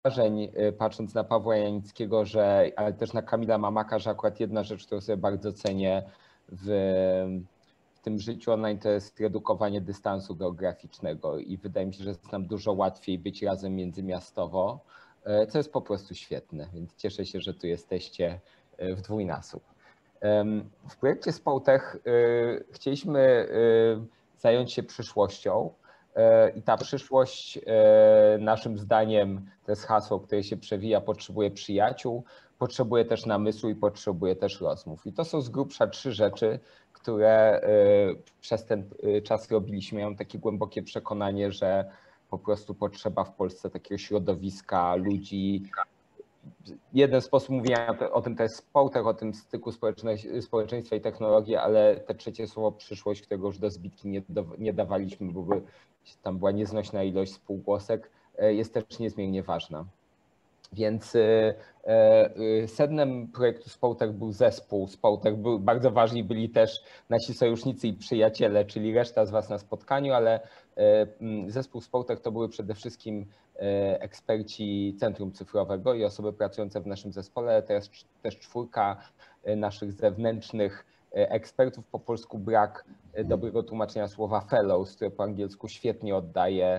wrażeń, patrząc na Pawła Janickiego, ale też na Kamila Mamaka, że akurat jedna rzecz, którą sobie bardzo cenię w tym życiu online, to jest redukowanie dystansu geograficznego i wydaje mi się, że jest nam dużo łatwiej być razem międzymiastowo, co jest po prostu świetne, więc cieszę się, że tu jesteście w dwójnasób. W projekcie Społtech chcieliśmy zająć się przyszłością i ta przyszłość naszym zdaniem, to jest hasło, które się przewija, potrzebuje przyjaciół, potrzebuje też namysłu i potrzebuje też rozmów. I to są z grubsza 3 rzeczy, które przez ten czas robiliśmy. Ja mam takie głębokie przekonanie, że po prostu potrzeba w Polsce takiego środowiska, ludzi. Jeden sposób mówienia o tym to jest Społtech, o tym styku społeczeństwa i technologii, ale te trzecie słowo przyszłość, którego już do zbitki nie dawaliśmy, bo tam była nieznośna ilość spółgłosek, jest też niezmiernie ważna. Więc sednem projektu Społtech był zespół Społtech. Bardzo ważni byli też nasi sojusznicy i przyjaciele, czyli reszta z Was na spotkaniu, ale zespół Społtech to były przede wszystkim eksperci Centrum Cyfrowego i osoby pracujące w naszym zespole. Teraz też 4 naszych zewnętrznych ekspertów. Po polsku brak dobrego tłumaczenia słowa fellows, które po angielsku świetnie oddaje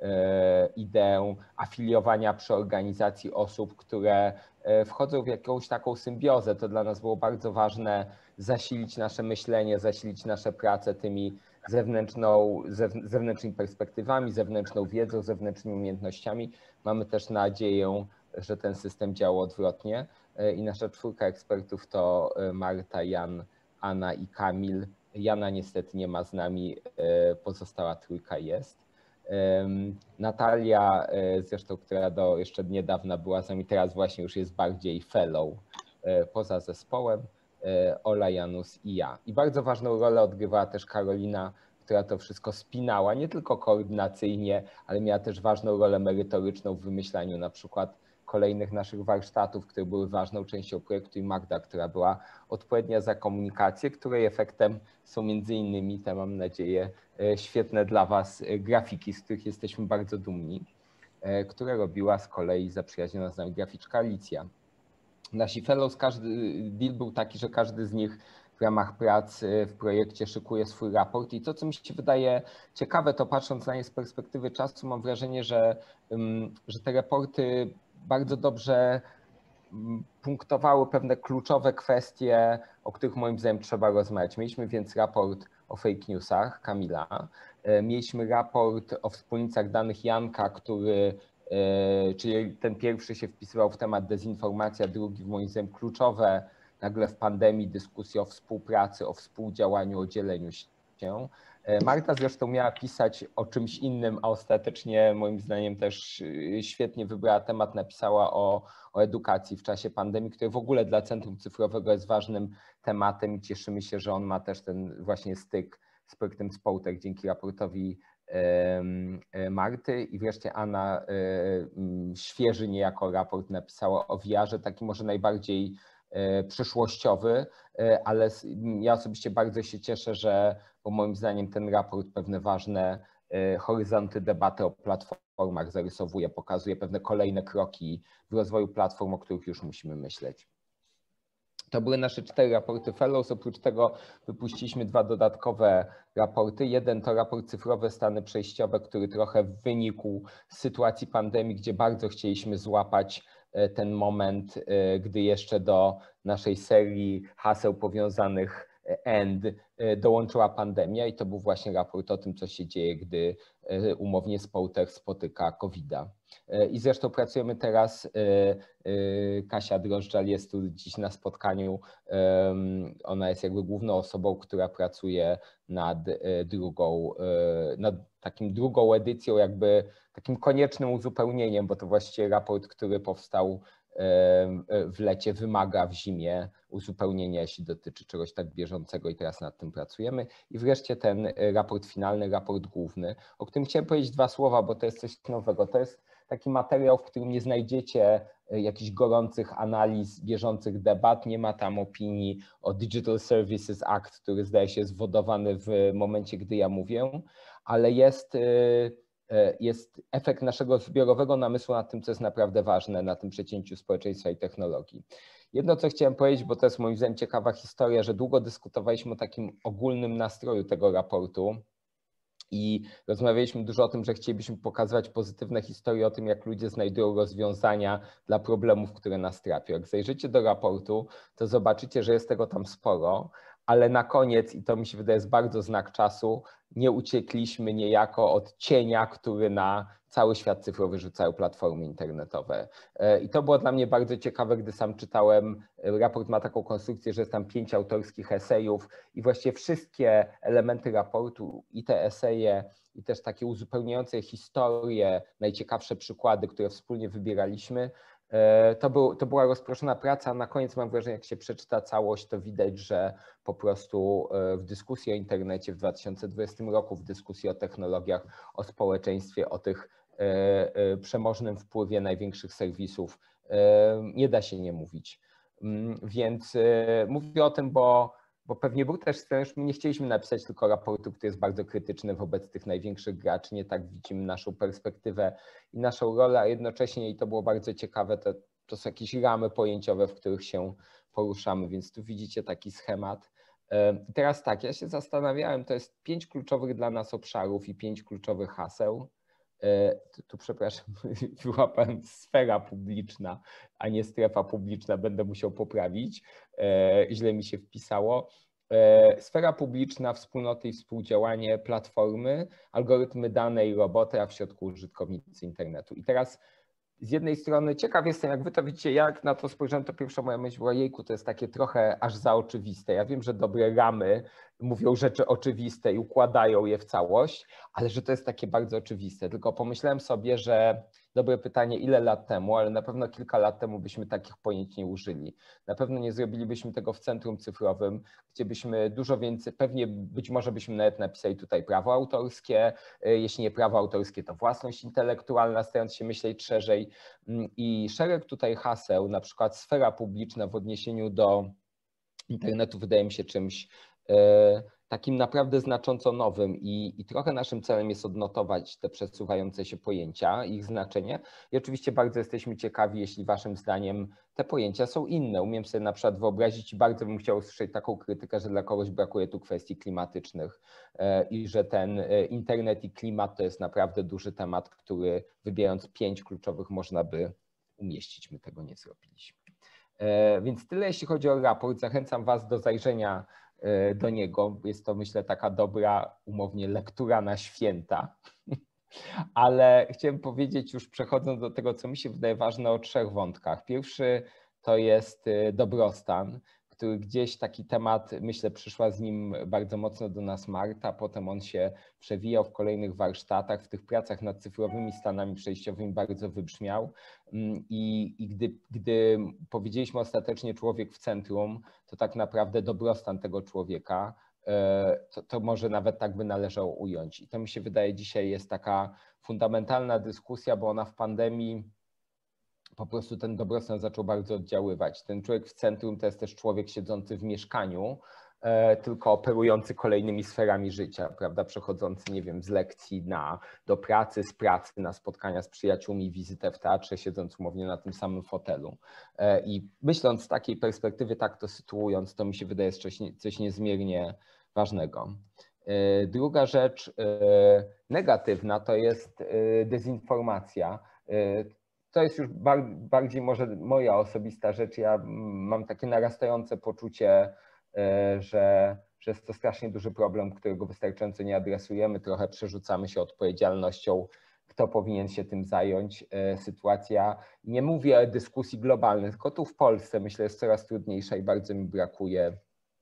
ideę afiliowania przy organizacji osób, które wchodzą w jakąś taką symbiozę. To dla nas było bardzo ważne, zasilić nasze myślenie, zasilić nasze prace tymi zewnętrznymi perspektywami, zewnętrzną wiedzą, zewnętrznymi umiejętnościami. Mamy też nadzieję, że ten system działa odwrotnie i nasza 4 ekspertów to Marta, Jan, Anna i Kamil. Jana niestety nie ma z nami, pozostała 3 jest. Natalia zresztą, która do jeszcze niedawna była z nami, teraz właśnie już jest bardziej fellow poza zespołem, Ola, Janus i ja. I bardzo ważną rolę odgrywała też Karolina, która to wszystko spinała, nie tylko koordynacyjnie, ale miała też ważną rolę merytoryczną w wymyślaniu na przykład kolejnych naszych warsztatów, które były ważną częścią projektu, i Magda, która była odpowiednia za komunikację, której efektem są między innymi te, mam nadzieję, świetne dla Was grafiki, z których jesteśmy bardzo dumni, które robiła z kolei zaprzyjaźniona z nami graficzka Alicja. Nasi fellows, każdy deal był taki, że każdy z nich w ramach prac w projekcie szykuje swój raport i to, co mi się wydaje ciekawe, to patrząc na nie z perspektywy czasu, mam wrażenie, że te raporty bardzo dobrze punktowały pewne kluczowe kwestie, o których moim zdaniem trzeba rozmawiać. Mieliśmy więc raport o fake newsach Kamila, mieliśmy raport o wspólnicach danych Janka, czyli ten pierwszy się wpisywał w temat dezinformacji, a drugi w moim zdaniem kluczowe nagle w pandemii dyskusje o współpracy, o współdziałaniu, o dzieleniu się. Marta zresztą miała pisać o czymś innym, a ostatecznie moim zdaniem też świetnie wybrała temat, napisała o edukacji w czasie pandemii, który w ogóle dla Centrum Cyfrowego jest ważnym tematem i cieszymy się, że on ma też ten właśnie styk z projektem Społtech dzięki raportowi Marty. I wreszcie Anna świeży niejako raport napisała o VR-ze, taki może najbardziej przyszłościowy, ale ja osobiście bardzo się cieszę, bo moim zdaniem ten raport pewne ważne horyzonty debaty o platformach zarysowuje, pokazuje pewne kolejne kroki w rozwoju platform, o których już musimy myśleć. To były nasze 4 raporty Fellows. Oprócz tego wypuściliśmy 2 dodatkowe raporty. Jeden to raport cyfrowe stany przejściowe, który trochę wynikł z sytuacji pandemii, gdzie bardzo chcieliśmy złapać ten moment, gdy jeszcze do naszej serii haseł powiązanych end dołączyła pandemia i to był właśnie raport o tym, co się dzieje, gdy umownie Społtech spotyka COVID-a. I zresztą pracujemy teraz, Kasia Drożdżal jest tu dziś na spotkaniu, ona jest jakby główną osobą, która pracuje nad drugą edycją, jakby takim koniecznym uzupełnieniem, bo to właściwie raport, który powstał w lecie, wymaga w zimie uzupełnienia, jeśli dotyczy czegoś tak bieżącego i teraz nad tym pracujemy. I wreszcie ten raport finalny, raport główny, o którym chciałem powiedzieć 2 słowa, bo to jest coś nowego. To jest taki materiał, w którym nie znajdziecie jakichś gorących analiz, bieżących debat, nie ma tam opinii o Digital Services Act, który zdaje się jest wodowany w momencie, gdy ja mówię, ale jest jest efekt naszego zbiorowego namysłu nad tym, co jest naprawdę ważne na tym przecięciu społeczeństwa i technologii. Jedno, co chciałem powiedzieć, bo to jest moim zdaniem ciekawa historia, że długo dyskutowaliśmy o takim ogólnym nastroju tego raportu i rozmawialiśmy dużo o tym, że chcielibyśmy pokazywać pozytywne historie o tym, jak ludzie znajdują rozwiązania dla problemów, które nas trafią. Jak zajrzycie do raportu, to zobaczycie, że jest tego tam sporo, ale na koniec, i to mi się wydaje jest bardzo znak czasu, nie uciekliśmy niejako od cienia, który na cały świat cyfrowy rzucają platformy internetowe. I to było dla mnie bardzo ciekawe, gdy sam czytałem. Raport ma taką konstrukcję, że jest tam 5 autorskich esejów i właściwie wszystkie elementy raportu i te eseje, i też takie uzupełniające historie, najciekawsze przykłady, które wspólnie wybieraliśmy, to była rozproszona praca. Na koniec mam wrażenie, jak się przeczyta całość, to widać, że po prostu w dyskusji o internecie w 2020 roku, w dyskusji o technologiach, o społeczeństwie, o tych przemożnym wpływie największych serwisów nie da się nie mówić. Więc mówię o tym, bo pewnie był też scenariusz, my nie chcieliśmy napisać tylko raportu, który jest bardzo krytyczny wobec tych największych graczy, nie tak widzimy naszą perspektywę i naszą rolę, a jednocześnie, i to było bardzo ciekawe, to są jakieś ramy pojęciowe, w których się poruszamy, więc tu widzicie taki schemat. I teraz tak, ja się zastanawiałem, to jest 5 kluczowych dla nas obszarów i 5 kluczowych haseł. Tu przepraszam, wyłapałem sfera publiczna, a nie strefa publiczna, będę musiał poprawić, źle mi się wpisało. Sfera publiczna, wspólnoty i współdziałanie, platformy, algorytmy dane i roboty, a w środku użytkownicy internetu. I teraz z jednej strony ciekaw jestem, jak wy to widzicie, jak na to spojrzałem, to pierwsza moja myśl była, jejku, to jest takie trochę aż za oczywiste. Ja wiem, że dobre ramy mówią rzeczy oczywiste i układają je w całość, ale że to jest takie bardzo oczywiste. Tylko pomyślałem sobie, że dobre pytanie, ile lat temu, ale na pewno kilka lat temu byśmy takich pojęć nie użyli. Na pewno nie zrobilibyśmy tego w centrum cyfrowym, gdzie byśmy dużo więcej, pewnie być może byśmy nawet napisali tutaj prawo autorskie, jeśli nie prawo autorskie, to własność intelektualna, starając się myśleć szerzej. I szereg tutaj haseł, na przykład sfera publiczna w odniesieniu do internetu wydaje mi się czymś takim naprawdę znacząco nowym i trochę naszym celem jest odnotować te przesuwające się pojęcia, ich znaczenie i oczywiście bardzo jesteśmy ciekawi, jeśli waszym zdaniem te pojęcia są inne. Umiem sobie na przykład wyobrazić i bardzo bym chciał usłyszeć taką krytykę, że dla kogoś brakuje tu kwestii klimatycznych i że ten internet i klimat to jest naprawdę duży temat, który wybierając 5 kluczowych można by umieścić. My tego nie zrobiliśmy. Więc tyle jeśli chodzi o raport. Zachęcam was do zajrzenia do niego. Jest to, myślę, taka dobra, umownie, lektura na święta. Ale chciałem powiedzieć, już przechodząc do tego, co mi się wydaje ważne, o 3 wątkach. Pierwszy to jest dobrostan, który gdzieś taki temat, myślę, przyszła z nim bardzo mocno do nas Marta, potem on się przewijał w kolejnych warsztatach, w tych pracach nad cyfrowymi stanami przejściowymi bardzo wybrzmiał i gdy powiedzieliśmy ostatecznie człowiek w centrum, to tak naprawdę dobrostan tego człowieka, to może nawet tak by należało ująć. I to mi się wydaje dzisiaj jest taka fundamentalna dyskusja, bo ona w pandemii po prostu ten dobrostan zaczął bardzo oddziaływać. Ten człowiek w centrum to jest też człowiek siedzący w mieszkaniu, tylko operujący kolejnymi sferami życia, prawda? Przechodzący, nie wiem, z lekcji do pracy, z pracy na spotkania z przyjaciółmi, wizytę w teatrze, siedząc umownie na tym samym fotelu. I myśląc z takiej perspektywy, tak to sytuując, to mi się wydaje jest coś niezmiernie ważnego. Druga rzecz negatywna to jest dezinformacja. To jest już bardziej może moja osobista rzecz. Ja mam takie narastające poczucie, że jest to strasznie duży problem, którego wystarczająco nie adresujemy. Trochę przerzucamy się odpowiedzialnością, kto powinien się tym zająć. Sytuacja, nie mówię o dyskusji globalnej, tylko tu w Polsce myślę jest coraz trudniejsza i bardzo mi brakuje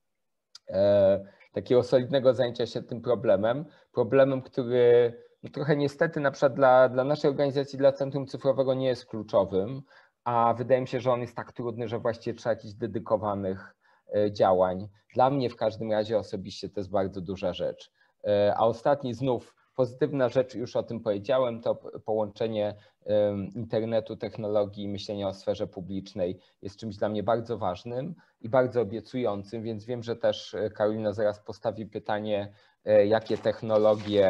takiego solidnego zajęcia się tym problemem, który trochę niestety na przykład dla naszej organizacji, dla Centrum Cyfrowego nie jest kluczowym, a wydaje mi się, że on jest tak trudny, że właściwie trzeba jakichś dedykowanych działań. Dla mnie w każdym razie osobiście to jest bardzo duża rzecz. A ostatni znów pozytywna rzecz, już o tym powiedziałem, to połączenie internetu, technologii i myślenia o sferze publicznej jest czymś dla mnie bardzo ważnym i bardzo obiecującym, więc wiem, że też Karolina zaraz postawi pytanie, jakie technologie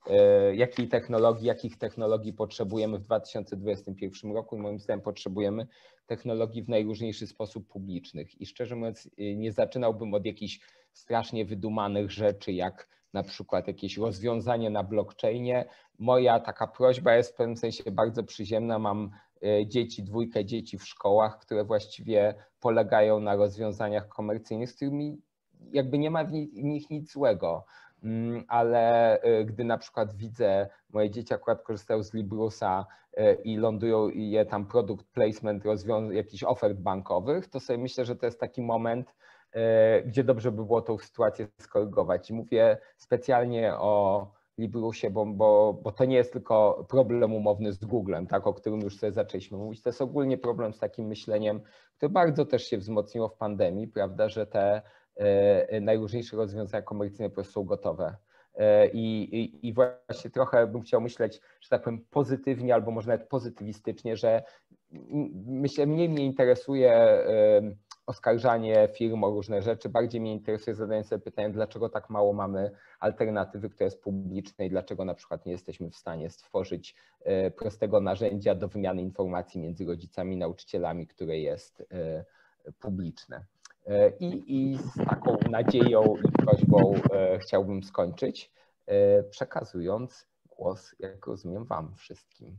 jakich technologii potrzebujemy w 2021 roku. I moim zdaniem potrzebujemy technologii w najróżniejszy sposób publicznych. I szczerze mówiąc, nie zaczynałbym od jakichś strasznie wydumanych rzeczy, jak na przykład jakieś rozwiązanie na blockchainie. Moja taka prośba jest w pewnym sensie bardzo przyziemna. Mam dwójkę dzieci w szkołach, które właściwie polegają na rozwiązaniach komercyjnych, z którymi jakby nie ma w nich nic złego. Ale gdy na przykład widzę, moje dzieci akurat korzystają z Librusa i lądują i je tam product placement jakichś ofert bankowych, to sobie myślę, że to jest taki moment, gdzie dobrze by było tą sytuację skorygować. I mówię specjalnie o Librusie, bo to nie jest tylko problem umowny z Googlem, tak, o którym już sobie zaczęliśmy mówić. To jest ogólnie problem z takim myśleniem, które bardzo też się wzmocniło w pandemii, prawda, że te najróżniejsze rozwiązania komercyjne po prostu są gotowe. I właśnie trochę bym chciał myśleć, że tak powiem, pozytywnie albo może nawet pozytywistycznie, że mniej mnie interesuje oskarżanie firm o różne rzeczy, bardziej mnie interesuje zadanie sobie pytania, dlaczego tak mało mamy alternatywy, która jest publiczna i dlaczego na przykład nie jesteśmy w stanie stworzyć prostego narzędzia do wymiany informacji między rodzicami i nauczycielami, które jest publiczne. I z taką nadzieją i prośbą chciałbym skończyć, przekazując głos, jak rozumiem, wam wszystkim.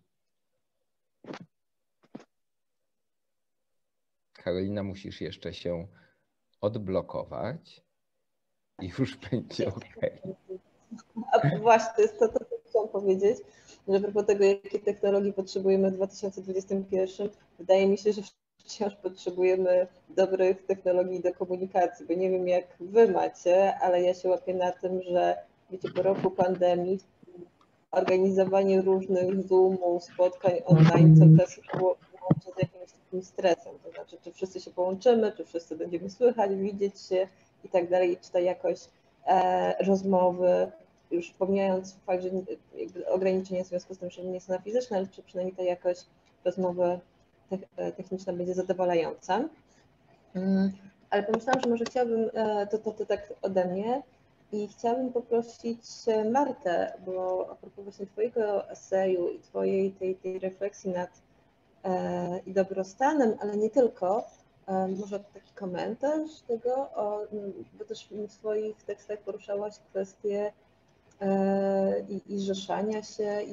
Karolina, musisz jeszcze się odblokować i już będzie ok. A właśnie, to jest to, co chciałam powiedzieć, że a propos tego, jakiej technologii potrzebujemy w 2021, wydaje mi się, że wciąż potrzebujemy dobrych technologii do komunikacji, bo nie wiem, jak wy macie, ale ja się łapię na tym, że wiecie, po roku pandemii organizowanie różnych Zoomów, spotkań online cały czas łączy z jakimś takim stresem, to znaczy, czy wszyscy się połączymy, czy wszyscy będziemy słychać, widzieć się i tak dalej, czy ta jakość rozmowy, już pomijając fakt, że jakby ograniczenia w związku z tym, że nie jest ona fizyczna, ale czy przynajmniej ta jakość rozmowy techniczna będzie zadowalająca. Ale pomyślałam, że może chciałabym, to tak ode mnie, i chciałabym poprosić Martę, bo a propos właśnie twojego eseju i twojej tej refleksji nad i dobrostanem, ale nie tylko, może taki komentarz tego, bo też w swoich tekstach poruszałaś kwestię i zrzeszania się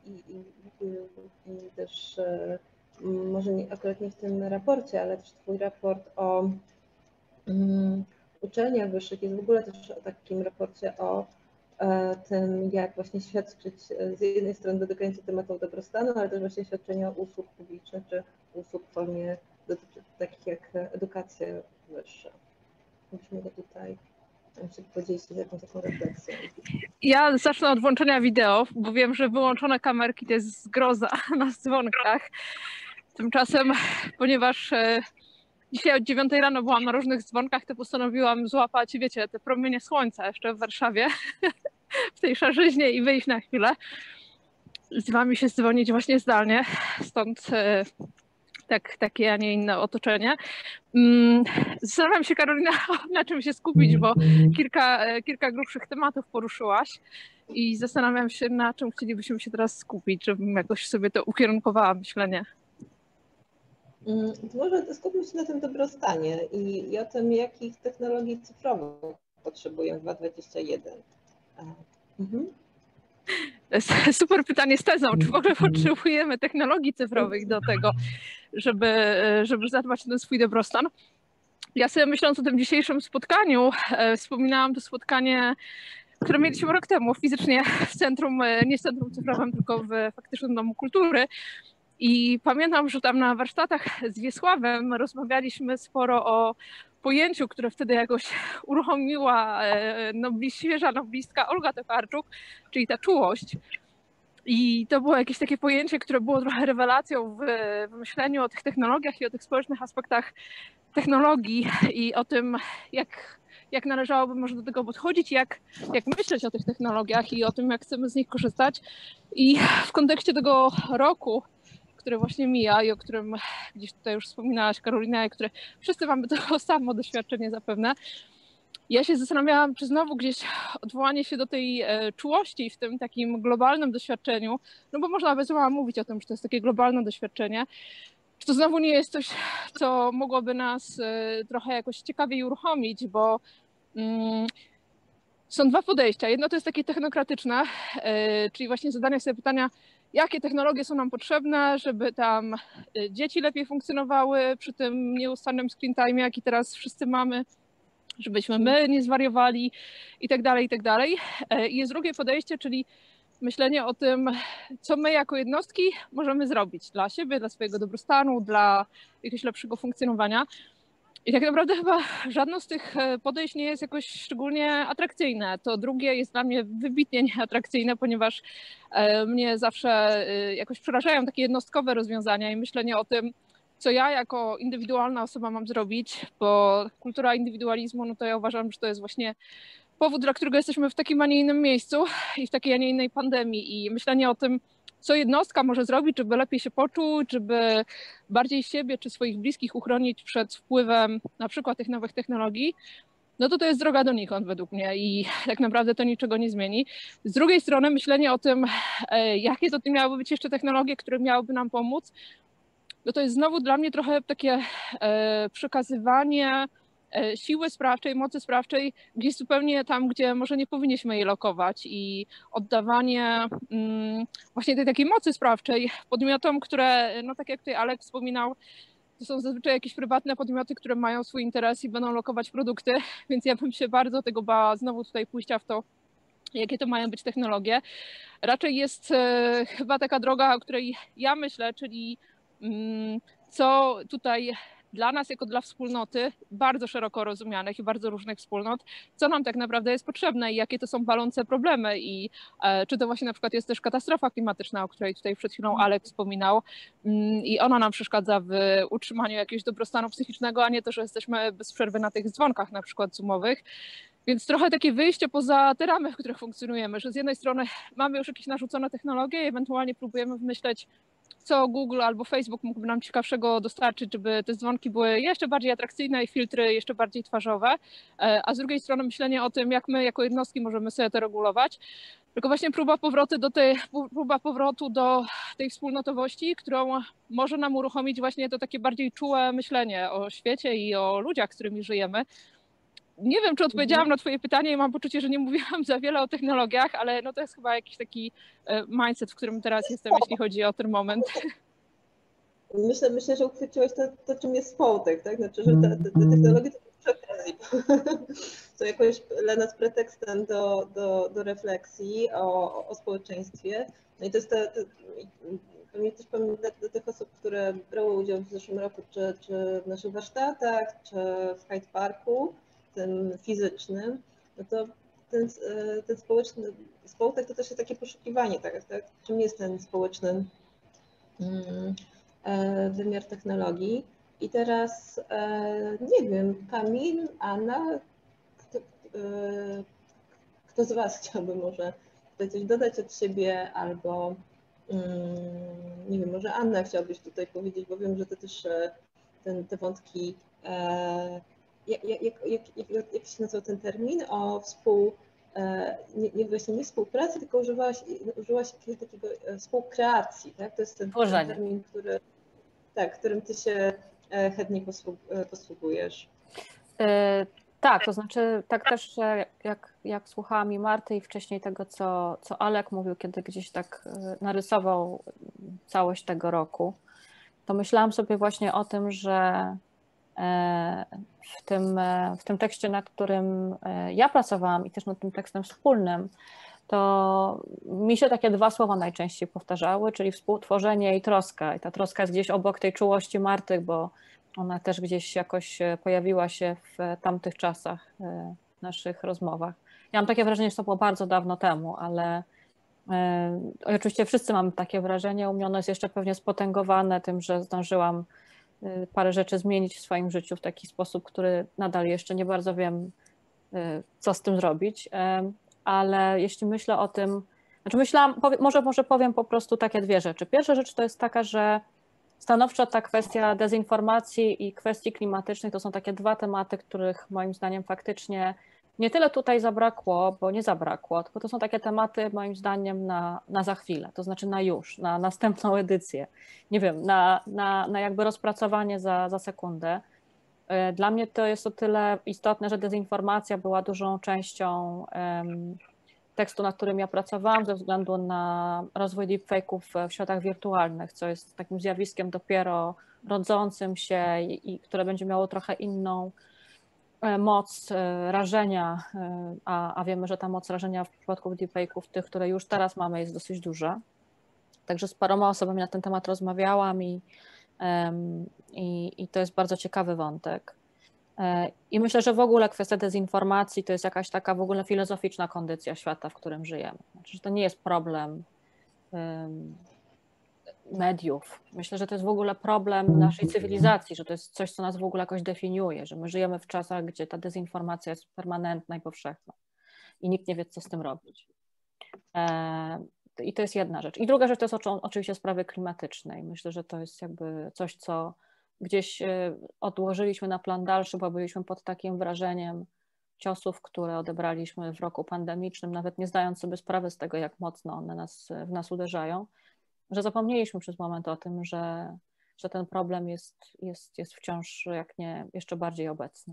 i też może nie, akurat nie w tym raporcie, ale też twój raport o uczelniach wyższych jest w ogóle też o takim raporcie o tym, jak właśnie świadczyć z jednej strony dotykające tematu dobrostanu, ale też właśnie świadczenia usług publicznych czy usług w formie takich jak edukacja wyższa. Musimy go tutaj się podzielić z jakąś taką refleksją. Ja zacznę od włączenia wideo, bo wiem, że wyłączone kamerki to jest zgroza na dzwonkach. Tymczasem, ponieważ dzisiaj od 9 rano byłam na różnych dzwonkach, to postanowiłam złapać, wiecie, te promienie słońca jeszcze w Warszawie, w tej szarzyźnie i wyjść na chwilę. Z wami się dzwonić właśnie zdalnie, stąd takie, a nie inne otoczenie. Zastanawiam się, Karolina, na czym się skupić, bo kilka grubszych tematów poruszyłaś i zastanawiam się, na czym chcielibyśmy się teraz skupić, żebym jakoś sobie to ukierunkowała myślenie. To może skupmy się na tym dobrostanie i o tym, jakich technologii cyfrowych potrzebujemy w 2021. To jest super pytanie z tezą. Czy w ogóle potrzebujemy technologii cyfrowych do tego, żeby zadbać o ten swój dobrostan? Ja sobie myśląc o tym dzisiejszym spotkaniu, wspominałam to spotkanie, które mieliśmy rok temu fizycznie w centrum, nie w centrum cyfrowym, tylko w faktycznym Domu Kultury. I pamiętam, że tam na warsztatach z Wiesławem rozmawialiśmy sporo o pojęciu, które wtedy jakoś uruchomiła świeża noblistka Olga Tokarczuk, czyli ta czułość. I to było jakieś takie pojęcie, które było trochę rewelacją w myśleniu o tych technologiach i o tych społecznych aspektach technologii i o tym, jak należałoby może do tego podchodzić, jak myśleć o tych technologiach i o tym, jak chcemy z nich korzystać. I w kontekście tego roku, który właśnie mija i o którym gdzieś tutaj już wspominałaś, Karolina, i które wszyscy mamy to samo doświadczenie zapewne, Ja się zastanawiałam, czy znowu gdzieś odwołanie się do tej czułości w tym takim globalnym doświadczeniu, no bo można by zła mówić o tym, że to jest takie globalne doświadczenie, czy to znowu nie jest coś, co mogłoby nas trochę jakoś ciekawiej uruchomić, bo są dwa podejścia. Jedno to jest takie technokratyczne, czyli właśnie zadanie sobie pytania, jakie technologie są nam potrzebne, żeby tam dzieci lepiej funkcjonowały przy tym nieustannym screen time, jaki teraz wszyscy mamy, żebyśmy my nie zwariowali i tak dalej, i tak dalej. I jest drugie podejście, czyli myślenie o tym, co my jako jednostki możemy zrobić dla siebie, dla swojego dobrostanu, dla jakiegoś lepszego funkcjonowania. I tak naprawdę chyba żadne z tych podejść nie jest jakoś szczególnie atrakcyjne. To drugie jest dla mnie wybitnie nieatrakcyjne, ponieważ mnie zawsze jakoś przerażają takie jednostkowe rozwiązania i myślenie o tym, co ja jako indywidualna osoba mam zrobić, bo kultura indywidualizmu, no to ja uważam, że to jest właśnie powód, dla którego jesteśmy w takim, a nie innym miejscu i w takiej, a nie innej pandemii. I myślenie o tym, co jednostka może zrobić, żeby lepiej się poczuć, żeby bardziej siebie czy swoich bliskich uchronić przed wpływem na przykład tych nowych technologii, no to jest droga donikąd według mnie i tak naprawdę to niczego nie zmieni. Z drugiej strony myślenie o tym, jakie to miałyby być jeszcze technologie, które miałyby nam pomóc, no to jest znowu dla mnie trochę takie przekazywanie siły sprawczej, mocy sprawczej gdzieś zupełnie tam, gdzie może nie powinniśmy jej lokować i oddawanie właśnie tej takiej mocy sprawczej podmiotom, które, no tak jak tutaj Alek wspominał, to są zazwyczaj jakieś prywatne podmioty, które mają swój interes i będą lokować produkty, więc ja bym się bardzo tego bała znowu tutaj pójścia w to, jakie to mają być technologie. Raczej jest chyba taka droga, o której ja myślę, czyli co tutaj dla nas, jako dla wspólnoty, bardzo szeroko rozumianych i bardzo różnych wspólnot, co nam tak naprawdę jest potrzebne i jakie to są palące problemy i czy to właśnie na przykład jest też katastrofa klimatyczna, o której tutaj przed chwilą Alek wspominał i ona nam przeszkadza w utrzymaniu jakiegoś dobrostanu psychicznego, a nie to, że jesteśmy bez przerwy na tych dzwonkach na przykład zoomowych. Więc trochę takie wyjście poza te ramy, w których funkcjonujemy, że z jednej strony mamy już jakieś narzucone technologie i ewentualnie próbujemy wymyśleć, co Google albo Facebook mógłby nam ciekawszego dostarczyć, żeby te dzwonki były jeszcze bardziej atrakcyjne i filtry jeszcze bardziej twarzowe, a z drugiej strony myślenie o tym, jak my jako jednostki możemy sobie to regulować. Tylko właśnie próba powrotu do tej wspólnotowości, którą może nam uruchomić właśnie to takie bardziej czułe myślenie o świecie i o ludziach, z którymi żyjemy. Nie wiem, czy odpowiedziałam na twoje pytanie i mam poczucie, że nie mówiłam za wiele o technologiach, ale no to jest chyba jakiś taki mindset, w którym teraz jestem, jeśli chodzi o ten moment. Myślę, że uchwyciłeś to czym jest społtek, tak? Znaczy, że te technologie to przy okazji są jakoś dla nas pretekstem do refleksji o społeczeństwie. No i to jest pewnie też do tych osób, które brały udział w zeszłym roku, czy w naszych warsztatach, czy w Hyde Parku, tym fizycznym, no to ten społek to też jest takie poszukiwanie, tak? Czym jest ten społeczny wymiar technologii. I teraz nie wiem, Kamil, Anna, kto z Was chciałby może tutaj coś dodać od siebie, albo nie wiem, może Anna chciałabyś tutaj powiedzieć, bo wiem, że Ty też te wątki, jak się nazywa ten termin, o nie współpracy, tylko użyłaś jakiegoś takiego współkreacji, tak? To jest ten termin, którym Ty się chętnie posługujesz. Tak, to znaczy tak też, jak słuchałam i Marty i wcześniej tego, co Alek mówił, kiedy gdzieś tak narysował całość tego roku, to myślałam sobie właśnie o tym, że w tym tekście, nad którym ja pracowałam i też nad tym tekstem wspólnym, to mi się takie dwa słowa najczęściej powtarzały, czyli współtworzenie i troska. I ta troska jest gdzieś obok tej czułości Marty, bo ona też gdzieś jakoś pojawiła się w tamtych czasach, w naszych rozmowach. Ja mam takie wrażenie, że to było bardzo dawno temu, ale oczywiście wszyscy mamy takie wrażenie. U mnie ono jest jeszcze pewnie spotęgowane tym, że zdążyłam parę rzeczy zmienić w swoim życiu w taki sposób, który nadal jeszcze nie bardzo wiem, co z tym zrobić. Ale jeśli myślę o tym, znaczy myślałam, może powiem po prostu takie dwie rzeczy. Pierwsza rzecz to jest taka, że stanowczo ta kwestia dezinformacji i kwestii klimatycznych to są takie dwa tematy, których moim zdaniem faktycznie nie tyle tutaj zabrakło, bo nie zabrakło, tylko to są takie tematy moim zdaniem na za chwilę, to znaczy na już, na następną edycję. Nie wiem, na jakby rozpracowanie za sekundę. Dla mnie to jest o tyle istotne, że dezinformacja była dużą częścią tekstu, nad którym ja pracowałam, ze względu na rozwój deepfake'ów w światach wirtualnych, co jest takim zjawiskiem dopiero rodzącym się i które będzie miało trochę inną moc rażenia, a wiemy, że ta moc rażenia w przypadku deepfake'ów, tych, które już teraz mamy, jest dosyć duża. Także z paroma osobami na ten temat rozmawiałam i to jest bardzo ciekawy wątek. I myślę, że w ogóle kwestia dezinformacji to jest jakaś taka w ogóle filozoficzna kondycja świata, w którym żyjemy. Znaczy, że to nie jest problem mediów. Myślę, że to jest w ogóle problem naszej cywilizacji, że to jest coś, co nas w ogóle jakoś definiuje, że my żyjemy w czasach, gdzie ta dezinformacja jest permanentna i powszechna i nikt nie wie, co z tym robić. I to jest jedna rzecz. I druga rzecz to jest oczywiście sprawy klimatyczne. I myślę, że to jest jakby coś, co gdzieś odłożyliśmy na plan dalszy, bo byliśmy pod takim wrażeniem ciosów, które odebraliśmy w roku pandemicznym, nawet nie zdając sobie sprawy z tego, jak mocno one w nas uderzają, że zapomnieliśmy przez moment o tym, że ten problem jest wciąż, jak nie jeszcze bardziej obecny.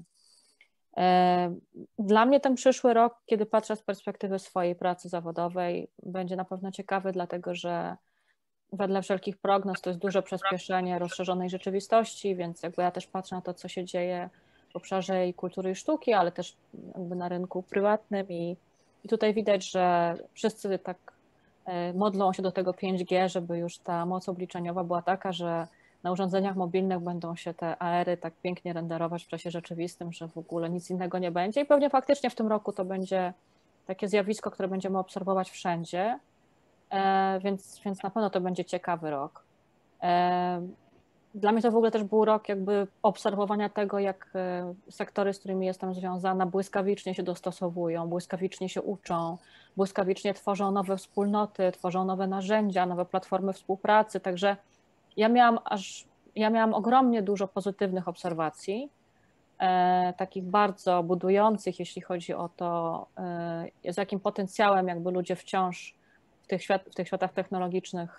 Dla mnie ten przyszły rok, kiedy patrzę z perspektywy swojej pracy zawodowej, będzie na pewno ciekawy, dlatego że wedle wszelkich prognoz to jest duże przyspieszenie rozszerzonej rzeczywistości, więc jakby ja też patrzę na to, co się dzieje w obszarze i kultury i sztuki, ale też jakby na rynku prywatnym i tutaj widać, że wszyscy tak modlą się do tego 5G, żeby już ta moc obliczeniowa była taka, że na urządzeniach mobilnych będą się te AR-y tak pięknie renderować w czasie rzeczywistym, że w ogóle nic innego nie będzie i pewnie faktycznie w tym roku to będzie takie zjawisko, które będziemy obserwować wszędzie, więc na pewno to będzie ciekawy rok. Dla mnie to w ogóle też był rok jakby obserwowania tego, jak sektory, z którymi jestem związana, błyskawicznie się dostosowują, błyskawicznie się uczą, błyskawicznie tworzą nowe wspólnoty, tworzą nowe narzędzia, nowe platformy współpracy, także ja miałam ogromnie dużo pozytywnych obserwacji, takich bardzo budujących, jeśli chodzi o to, z jakim potencjałem jakby ludzie wciąż w tych światach technologicznych,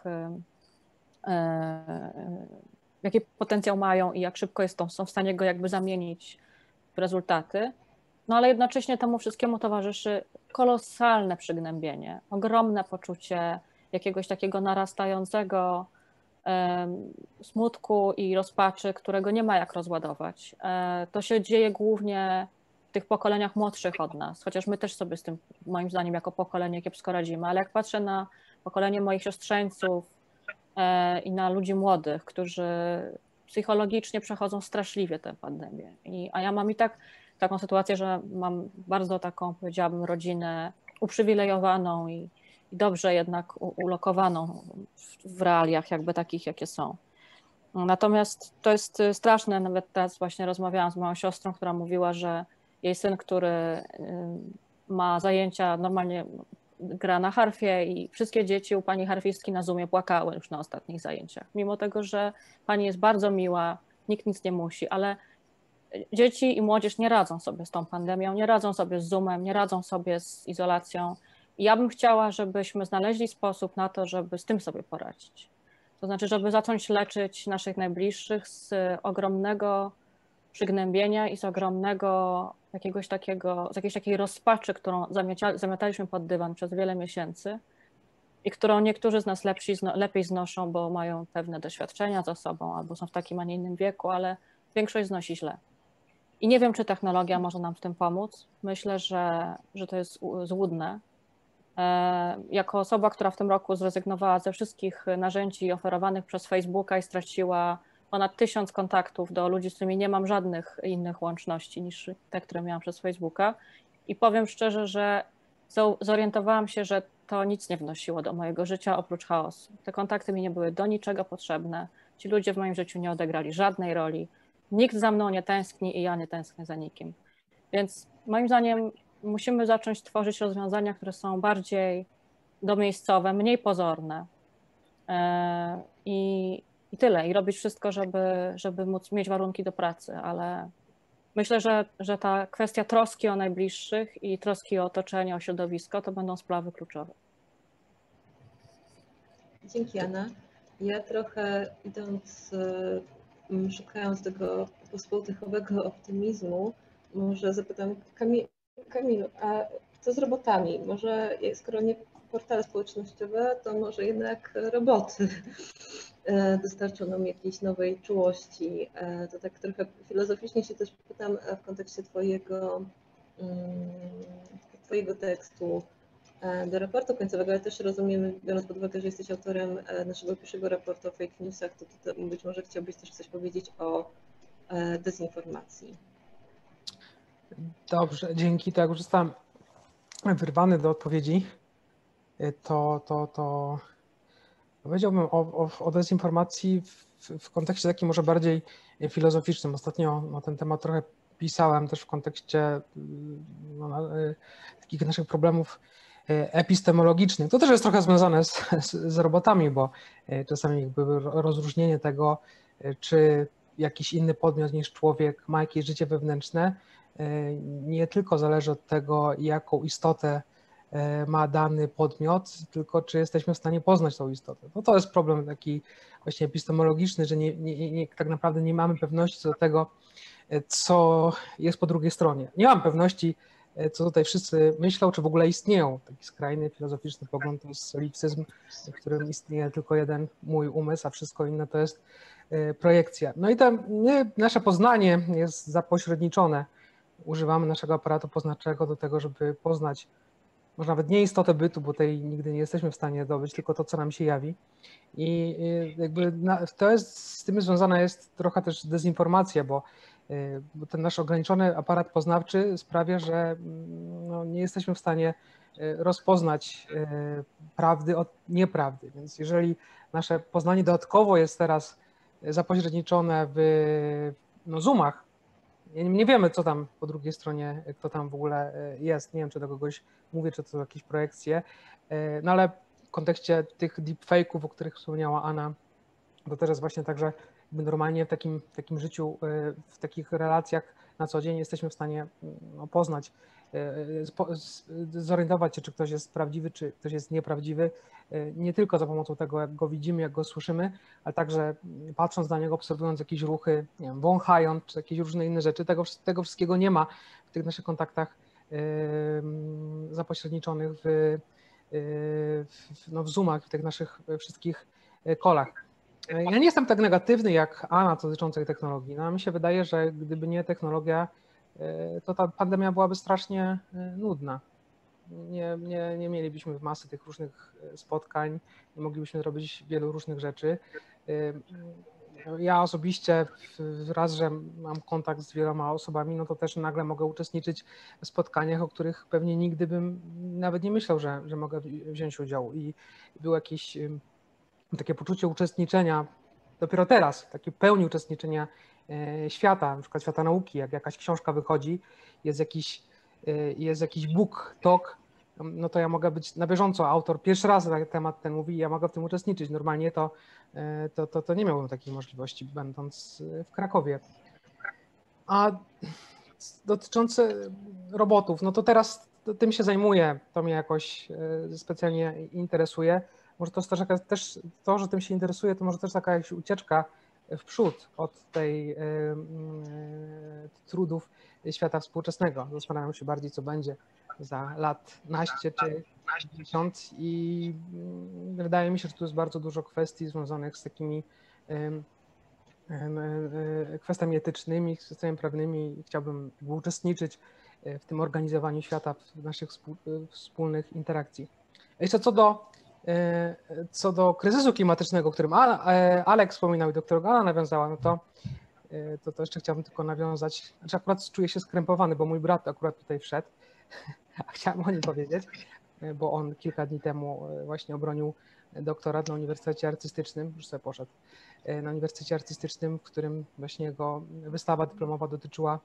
jaki potencjał mają i jak szybko są w stanie go jakby zamienić w rezultaty. No ale jednocześnie temu wszystkiemu towarzyszy kolosalne przygnębienie, ogromne poczucie jakiegoś takiego narastającego smutku i rozpaczy, którego nie ma jak rozładować. To się dzieje głównie w tych pokoleniach młodszych od nas, chociaż my też sobie z tym, moim zdaniem, jako pokolenie kiepsko radzimy, ale jak patrzę na pokolenie moich siostrzeńców i na ludzi młodych, którzy psychologicznie przechodzą straszliwie tę pandemię. A ja mam taką sytuację, że mam bardzo taką, powiedziałabym, rodzinę uprzywilejowaną i dobrze jednak ulokowaną w realiach jakby takich, jakie są. Natomiast to jest straszne, nawet teraz właśnie rozmawiałam z moją siostrą, która mówiła, że jej syn, który ma zajęcia, normalnie gra na harfie i wszystkie dzieci u pani harfistki na Zoomie płakały już na ostatnich zajęciach, mimo tego, że pani jest bardzo miła, nikt nic nie musi, ale dzieci i młodzież nie radzą sobie z tą pandemią, nie radzą sobie z Zoomem, nie radzą sobie z izolacją. I ja bym chciała, żebyśmy znaleźli sposób na to, żeby z tym sobie poradzić. To znaczy, żeby zacząć leczyć naszych najbliższych z ogromnego przygnębienia i z ogromnego z jakiejś takiej rozpaczy, którą zamiataliśmy pod dywan przez wiele miesięcy i którą niektórzy z nas lepiej znoszą, bo mają pewne doświadczenia za sobą albo są w takim, a nie innym wieku, ale większość znosi źle. I nie wiem, czy technologia może nam w tym pomóc. Myślę, że to jest złudne. Jako osoba, która w tym roku zrezygnowała ze wszystkich narzędzi oferowanych przez Facebooka i straciła ponad 1000 kontaktów do ludzi, z którymi nie mam żadnych innych łączności niż te, które miałam przez Facebooka. I powiem szczerze, że zorientowałam się, że to nic nie wnosiło do mojego życia oprócz chaosu. Te kontakty mi nie były do niczego potrzebne. Ci ludzie w moim życiu nie odegrali żadnej roli. Nikt za mną nie tęskni i ja nie tęsknię za nikim. Więc moim zdaniem musimy zacząć tworzyć rozwiązania, które są bardziej domiejscowe, mniej pozorne i tyle. I robić wszystko, żeby móc mieć warunki do pracy, ale Myślę, że ta kwestia troski o najbliższych i troski o otoczenie, o środowisko to będą sprawy kluczowe. Dzięki, Anna. Ja trochę idąc, szukając tego współtechowego optymizmu, może zapytam Kamilu, a co z robotami? Może skoro nie portale społecznościowe, to może jednak roboty dostarczą nam jakiejś nowej czułości. To tak trochę filozoficznie się też pytam w kontekście twojego tekstu do raportu końcowego, ale też rozumiem, biorąc pod uwagę, że jesteś autorem naszego pierwszego raportu o fake newsach, to być może chciałbyś też coś powiedzieć o dezinformacji. Dobrze, dzięki. Tak, już zostałem wyrwany do odpowiedzi. To powiedziałbym o dezinformacji w kontekście takim może bardziej filozoficznym. Ostatnio na ten temat trochę pisałem też w kontekście takich naszych problemów epistemologicznych. To też jest trochę związane z robotami, bo czasami jakby rozróżnienie tego, czy jakiś inny podmiot niż człowiek ma jakieś życie wewnętrzne, nie tylko zależy od tego, jaką istotę ma dany podmiot, tylko czy jesteśmy w stanie poznać tą istotę. No to jest problem taki właśnie epistemologiczny, że tak naprawdę nie mamy pewności co do tego, co jest po drugiej stronie. Nie mam pewności, co tutaj wszyscy myślą, czy w ogóle istnieją. Taki skrajny filozoficzny pogląd to jest solipsyzm, w którym istnieje tylko jeden mój umysł, a wszystko inne to jest projekcja. No i nasze poznanie jest zapośredniczone. Używamy naszego aparatu poznawczego do tego, żeby poznać może nawet nie istotę bytu, bo tej nigdy nie jesteśmy w stanie zdobyć, tylko to, co nam się jawi. I jakby z tym związana jest trochę też dezinformacja, bo ten nasz ograniczony aparat poznawczy sprawia, że nie jesteśmy w stanie rozpoznać prawdy od nieprawdy. Więc jeżeli nasze poznanie dodatkowo jest teraz zapośredniczone w Zoomach, nie wiemy, co tam po drugiej stronie, kto tam w ogóle jest. Nie wiem, czy do kogoś mówię, czy to są jakieś projekcje. No ale w kontekście tych deepfake'ów, o których wspomniała Anna, to też jest właśnie tak, że normalnie w takim życiu, w takich relacjach na co dzień jesteśmy w stanie poznać, zorientować się, czy ktoś jest prawdziwy, czy ktoś jest nieprawdziwy, nie tylko za pomocą tego, jak go widzimy, jak go słyszymy, ale także patrząc na niego, obserwując jakieś ruchy, nie wiem, wąchając, czy jakieś różne inne rzeczy. Tego wszystkiego nie ma w tych naszych kontaktach zapośredniczonych w Zoomach, w tych naszych wszystkich kolach. Ja nie jestem tak negatywny jak Anna dotyczącej technologii. No, mi się wydaje, że gdyby nie technologia, to ta pandemia byłaby strasznie nudna. Nie mielibyśmy masy tych różnych spotkań, nie moglibyśmy robić wielu różnych rzeczy. Ja osobiście raz, że mam kontakt z wieloma osobami, no to też nagle mogę uczestniczyć w spotkaniach, o których pewnie nigdy bym nawet nie myślał, że mogę wziąć udział. I było jakieś takie poczucie uczestniczenia dopiero teraz, takie pełni uczestniczenia świata, na przykład świata nauki, jak jakaś książka wychodzi, jest jakiś book talk, no to ja mogę być na bieżąco, autor pierwszy raz na temat ten mówi, ja mogę w tym uczestniczyć. Normalnie to nie miałbym takiej możliwości, będąc w Krakowie. A dotyczące robotów, no to teraz tym się zajmuję, to mnie jakoś specjalnie interesuje. Może to jest też to, że tym się interesuje, to może też taka jakaś ucieczka w przód od tej trudów świata współczesnego. Zastanawiam się bardziej, co będzie za lat naście czy 50 i wydaje mi się, że tu jest bardzo dużo kwestii związanych z takimi kwestiami etycznymi, kwestiami prawnymi. Chciałbym uczestniczyć w tym organizowaniu świata, w naszych wspólnych interakcji. Jeszcze co do kryzysu klimatycznego, o którym Alek wspominał i do którego Anna nawiązała, no to jeszcze chciałbym tylko nawiązać. Znaczy akurat czuję się skrępowany, bo mój brat akurat tutaj wszedł, a chciałem o nim powiedzieć, bo on kilka dni temu właśnie obronił doktorat na Uniwersytecie Artystycznym, już sobie poszedł, na Uniwersytecie Artystycznym, w którym właśnie jego wystawa dyplomowa dotyczyła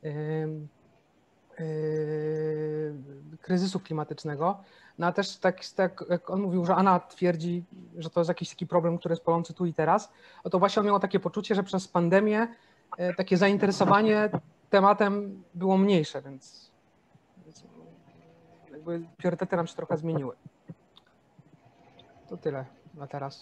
kryzysu klimatycznego. No a też tak jak on mówił, że Anna twierdzi, że to jest jakiś taki problem, który jest palący tu i teraz, to właśnie on miał takie poczucie, że przez pandemię takie zainteresowanie tematem było mniejsze, więc jakby priorytety nam się trochę zmieniły. To tyle na teraz.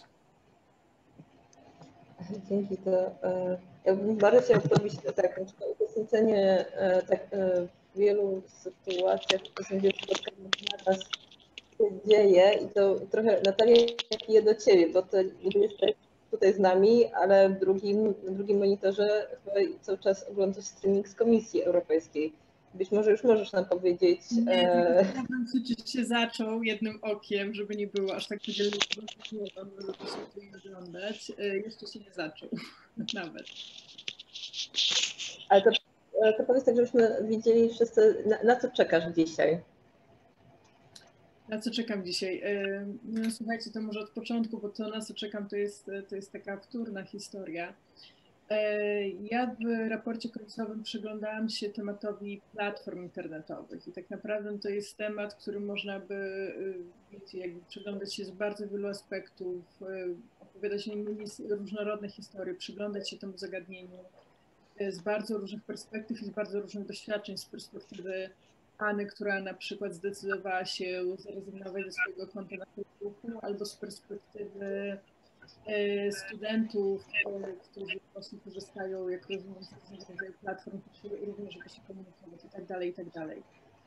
Dzięki. Ja bym bardzo chciała podbić tak, na przykład uczestniczenie w wielu sytuacjach, uczestniczenie w spotkaniach naraz się dzieje i to trochę, Natalia, je do Ciebie, bo to niby jesteś tutaj z nami, ale w drugim monitorze chyba cały czas oglądasz streaming z Komisji Europejskiej. Być może już możesz nam powiedzieć. Nie, tylko czy się zaczął jednym okiem, żeby nie było aż tak wiele, żeby to się oglądać. Jeszcze się nie zaczął nawet. Ale to powiedz tak, żebyśmy widzieli wszyscy, na co czekasz dzisiaj? Na co czekam dzisiaj? No, słuchajcie, to może od początku, bo to, na co czekam, to jest taka wtórna historia. Ja w raporcie końcowym przyglądałam się tematowi platform internetowych i tak naprawdę to jest temat, który można by, wiecie, jakby przyglądać się z bardzo wielu aspektów, opowiadać o nim różnorodne historie, przyglądać się temu zagadnieniu z bardzo różnych perspektyw i z bardzo różnych doświadczeń, z perspektywy Any, która na przykład zdecydowała się zrezygnować ze swojego konta na Facebooku, albo z perspektywy studentów, którzy właśnie korzystają, jak rozumiem, z różnych rodzajów platform, również żeby się komunikować i tak dalej, i tak dalej.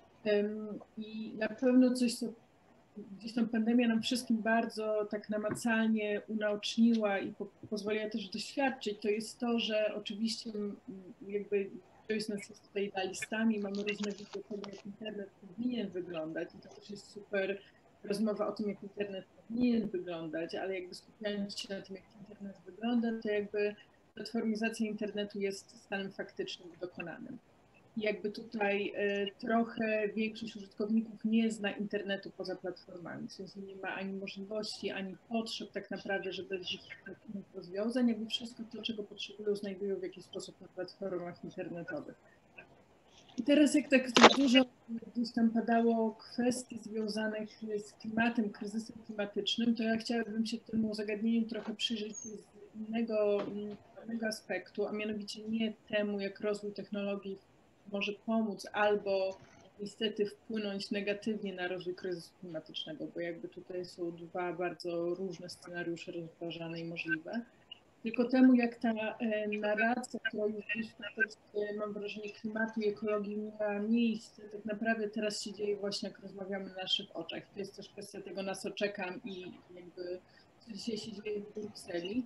I na pewno coś, co gdzieś tam pandemia nam wszystkim bardzo tak namacalnie unaoczniła i pozwoliła też doświadczyć, to jest to, że oczywiście jakby ktoś z nas jest tutaj idealistami, mamy różne wizje tego, jak internet powinien wyglądać i to też jest super rozmowa o tym, jak internet powinien wyglądać, ale jakby skupiając się na tym, jak internet wygląda, to jakby platformizacja internetu jest stanem faktycznym dokonanym. I jakby tutaj trochę większość użytkowników nie zna internetu poza platformami, w sensie nie ma ani możliwości, ani potrzeb tak naprawdę, żeby żyć takich rozwiązań, jakby wszystko to, czego potrzebują, znajdują w jakiś sposób na platformach internetowych. I teraz jak tak dużo gdzieś tam padało kwestii związanych z klimatem, kryzysem klimatycznym, to ja chciałabym się temu zagadnieniu trochę przyjrzeć z innego aspektu, a mianowicie nie temu, jak rozwój technologii może pomóc albo niestety wpłynąć negatywnie na rozwój kryzysu klimatycznego, bo jakby tutaj są dwa bardzo różne scenariusze rozważane i możliwe. Tylko temu, jak ta narracja, która już gdzieś w kontekście, mam wrażenie, klimatu i ekologii miała miejsce, tak naprawdę teraz się dzieje właśnie, jak rozmawiamy na naszych oczach. To jest też kwestia tego, na co czekam i jakby co dzisiaj się dzieje w Brukseli.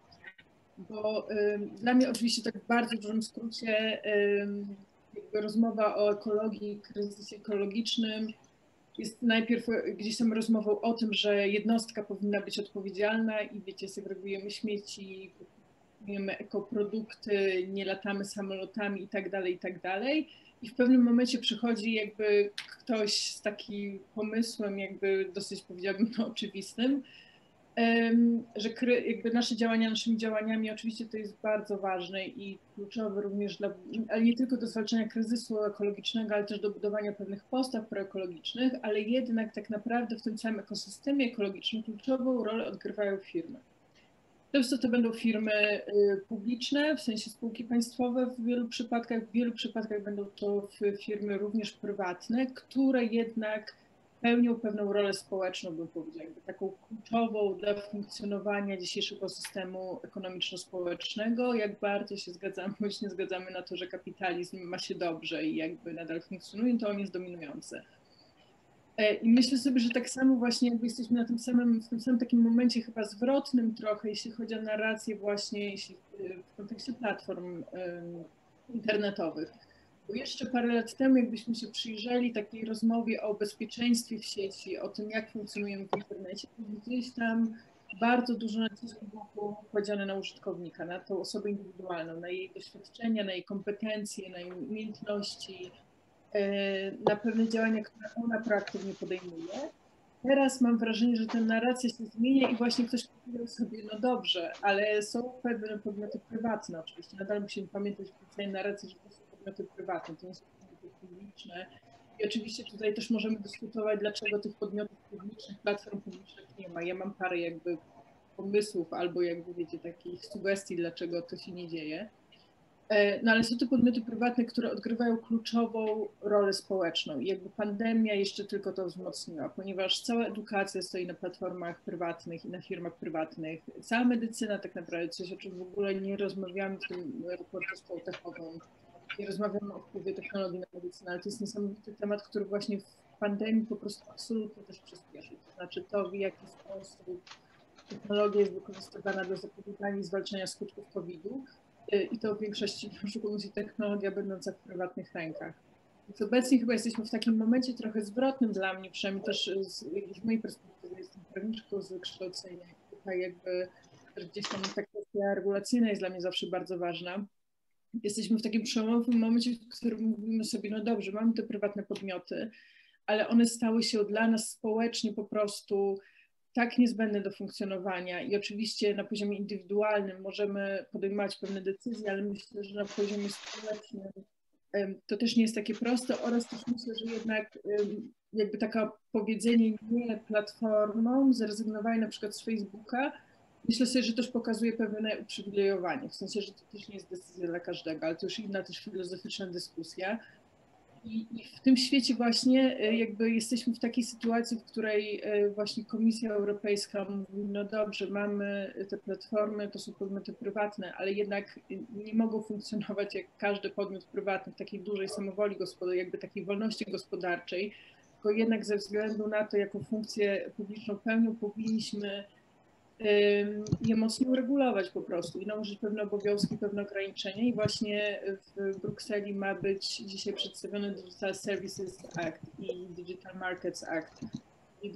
Bo dla mnie oczywiście tak w bardzo dużym skrócie jakby rozmowa o ekologii, kryzysie ekologicznym jest najpierw gdzieś tam rozmową o tym, że jednostka powinna być odpowiedzialna i wiecie, segregujemy śmieci, kupujemy ekoprodukty, nie latamy samolotami i tak dalej, i tak dalej. I w pewnym momencie przychodzi jakby ktoś z takim pomysłem, jakby dosyć powiedziałabym oczywistym, że jakby nasze działania, naszymi działaniami oczywiście to jest bardzo ważne i kluczowe również ale nie tylko do zwalczania kryzysu ekologicznego, ale też do budowania pewnych postaw proekologicznych, ale jednak tak naprawdę w tym całym ekosystemie ekologicznym kluczową rolę odgrywają firmy. Często to będą firmy publiczne, w sensie spółki państwowe w wielu przypadkach będą to firmy również prywatne, które jednak pełnią pewną rolę społeczną, bym powiedziała, jakby taką kluczową dla funkcjonowania dzisiejszego systemu ekonomiczno-społecznego. Jak bardzo się zgadzamy, bądź nie zgadzamy na to, że kapitalizm ma się dobrze i jakby nadal funkcjonuje, to on jest dominujący. I myślę sobie, że tak samo właśnie jakby jesteśmy w tym samym takim momencie chyba zwrotnym trochę, jeśli chodzi o narrację właśnie w kontekście platform internetowych. Bo jeszcze parę lat temu, jakbyśmy się przyjrzeli takiej rozmowie o bezpieczeństwie w sieci, o tym, jak funkcjonujemy w internecie, to gdzieś tam bardzo dużo nacisku było kładzione na użytkownika, na tą osobę indywidualną, na jej doświadczenia, na jej kompetencje, na jej umiejętności, na pewne działania, które ona proaktywnie podejmuje. Teraz mam wrażenie, że ta narracja się zmienia i właśnie ktoś powiedział sobie, no dobrze, ale są pewne podmioty prywatne oczywiście, nadal musimy pamiętać w tej narracji, że to są podmioty prywatne, to nie są podmioty publiczne. I oczywiście tutaj też możemy dyskutować, dlaczego tych podmiotów publicznych, platform publicznych nie ma. Ja mam parę jakby pomysłów albo jakby wiecie, takich sugestii, dlaczego to się nie dzieje. No ale są to podmioty prywatne, które odgrywają kluczową rolę społeczną i jakby pandemia jeszcze tylko to wzmocniła, ponieważ cała edukacja stoi na platformach prywatnych i na firmach prywatnych. Cała medycyna tak naprawdę, coś o czym w ogóle nie rozmawiamy w tym raporcie społecznym, nie rozmawiamy o wpływie technologii na medycynę, ale to jest niesamowity temat, który właśnie w pandemii po prostu absolutnie też przyspieszył. To znaczy to, w jaki sposób technologia jest wykorzystywana do zapobiegania i zwalczania skutków COVID-u. I to w większości musi technologia będąca w prywatnych rękach. Więc obecnie chyba jesteśmy w takim momencie trochę zwrotnym dla mnie, przynajmniej też z mojej perspektywy, jestem prawniczką z wykształcenia. Tutaj jakby też gdzieś tam ta kwestia regulacyjna jest dla mnie zawsze bardzo ważna. Jesteśmy w takim przełomowym momencie, w którym mówimy sobie, no dobrze, mamy te prywatne podmioty, ale one stały się dla nas społecznie po prostu tak niezbędne do funkcjonowania i oczywiście na poziomie indywidualnym możemy podejmować pewne decyzje, ale myślę, że na poziomie społecznym to też nie jest takie proste oraz też myślę, że jednak jakby taka powiedzenie nie platformom, zrezygnowanie na przykład z Facebooka, myślę sobie, że też pokazuje pewne uprzywilejowanie, w sensie, że to też nie jest decyzja dla każdego, ale to już inna też filozoficzna dyskusja. I w tym świecie właśnie jakby jesteśmy w takiej sytuacji, w której właśnie Komisja Europejska mówi, no dobrze, mamy te platformy, to są podmioty prywatne, ale jednak nie mogą funkcjonować jak każdy podmiot prywatny w takiej dużej samowoli gospodarczej, jakby takiej wolności gospodarczej, tylko jednak ze względu na to, jaką funkcję publiczną pełnią, powinniśmy je mocno uregulować po prostu i nałożyć pewne obowiązki, pewne ograniczenia i właśnie w Brukseli ma być dzisiaj przedstawiony Digital Services Act i Digital Markets Act i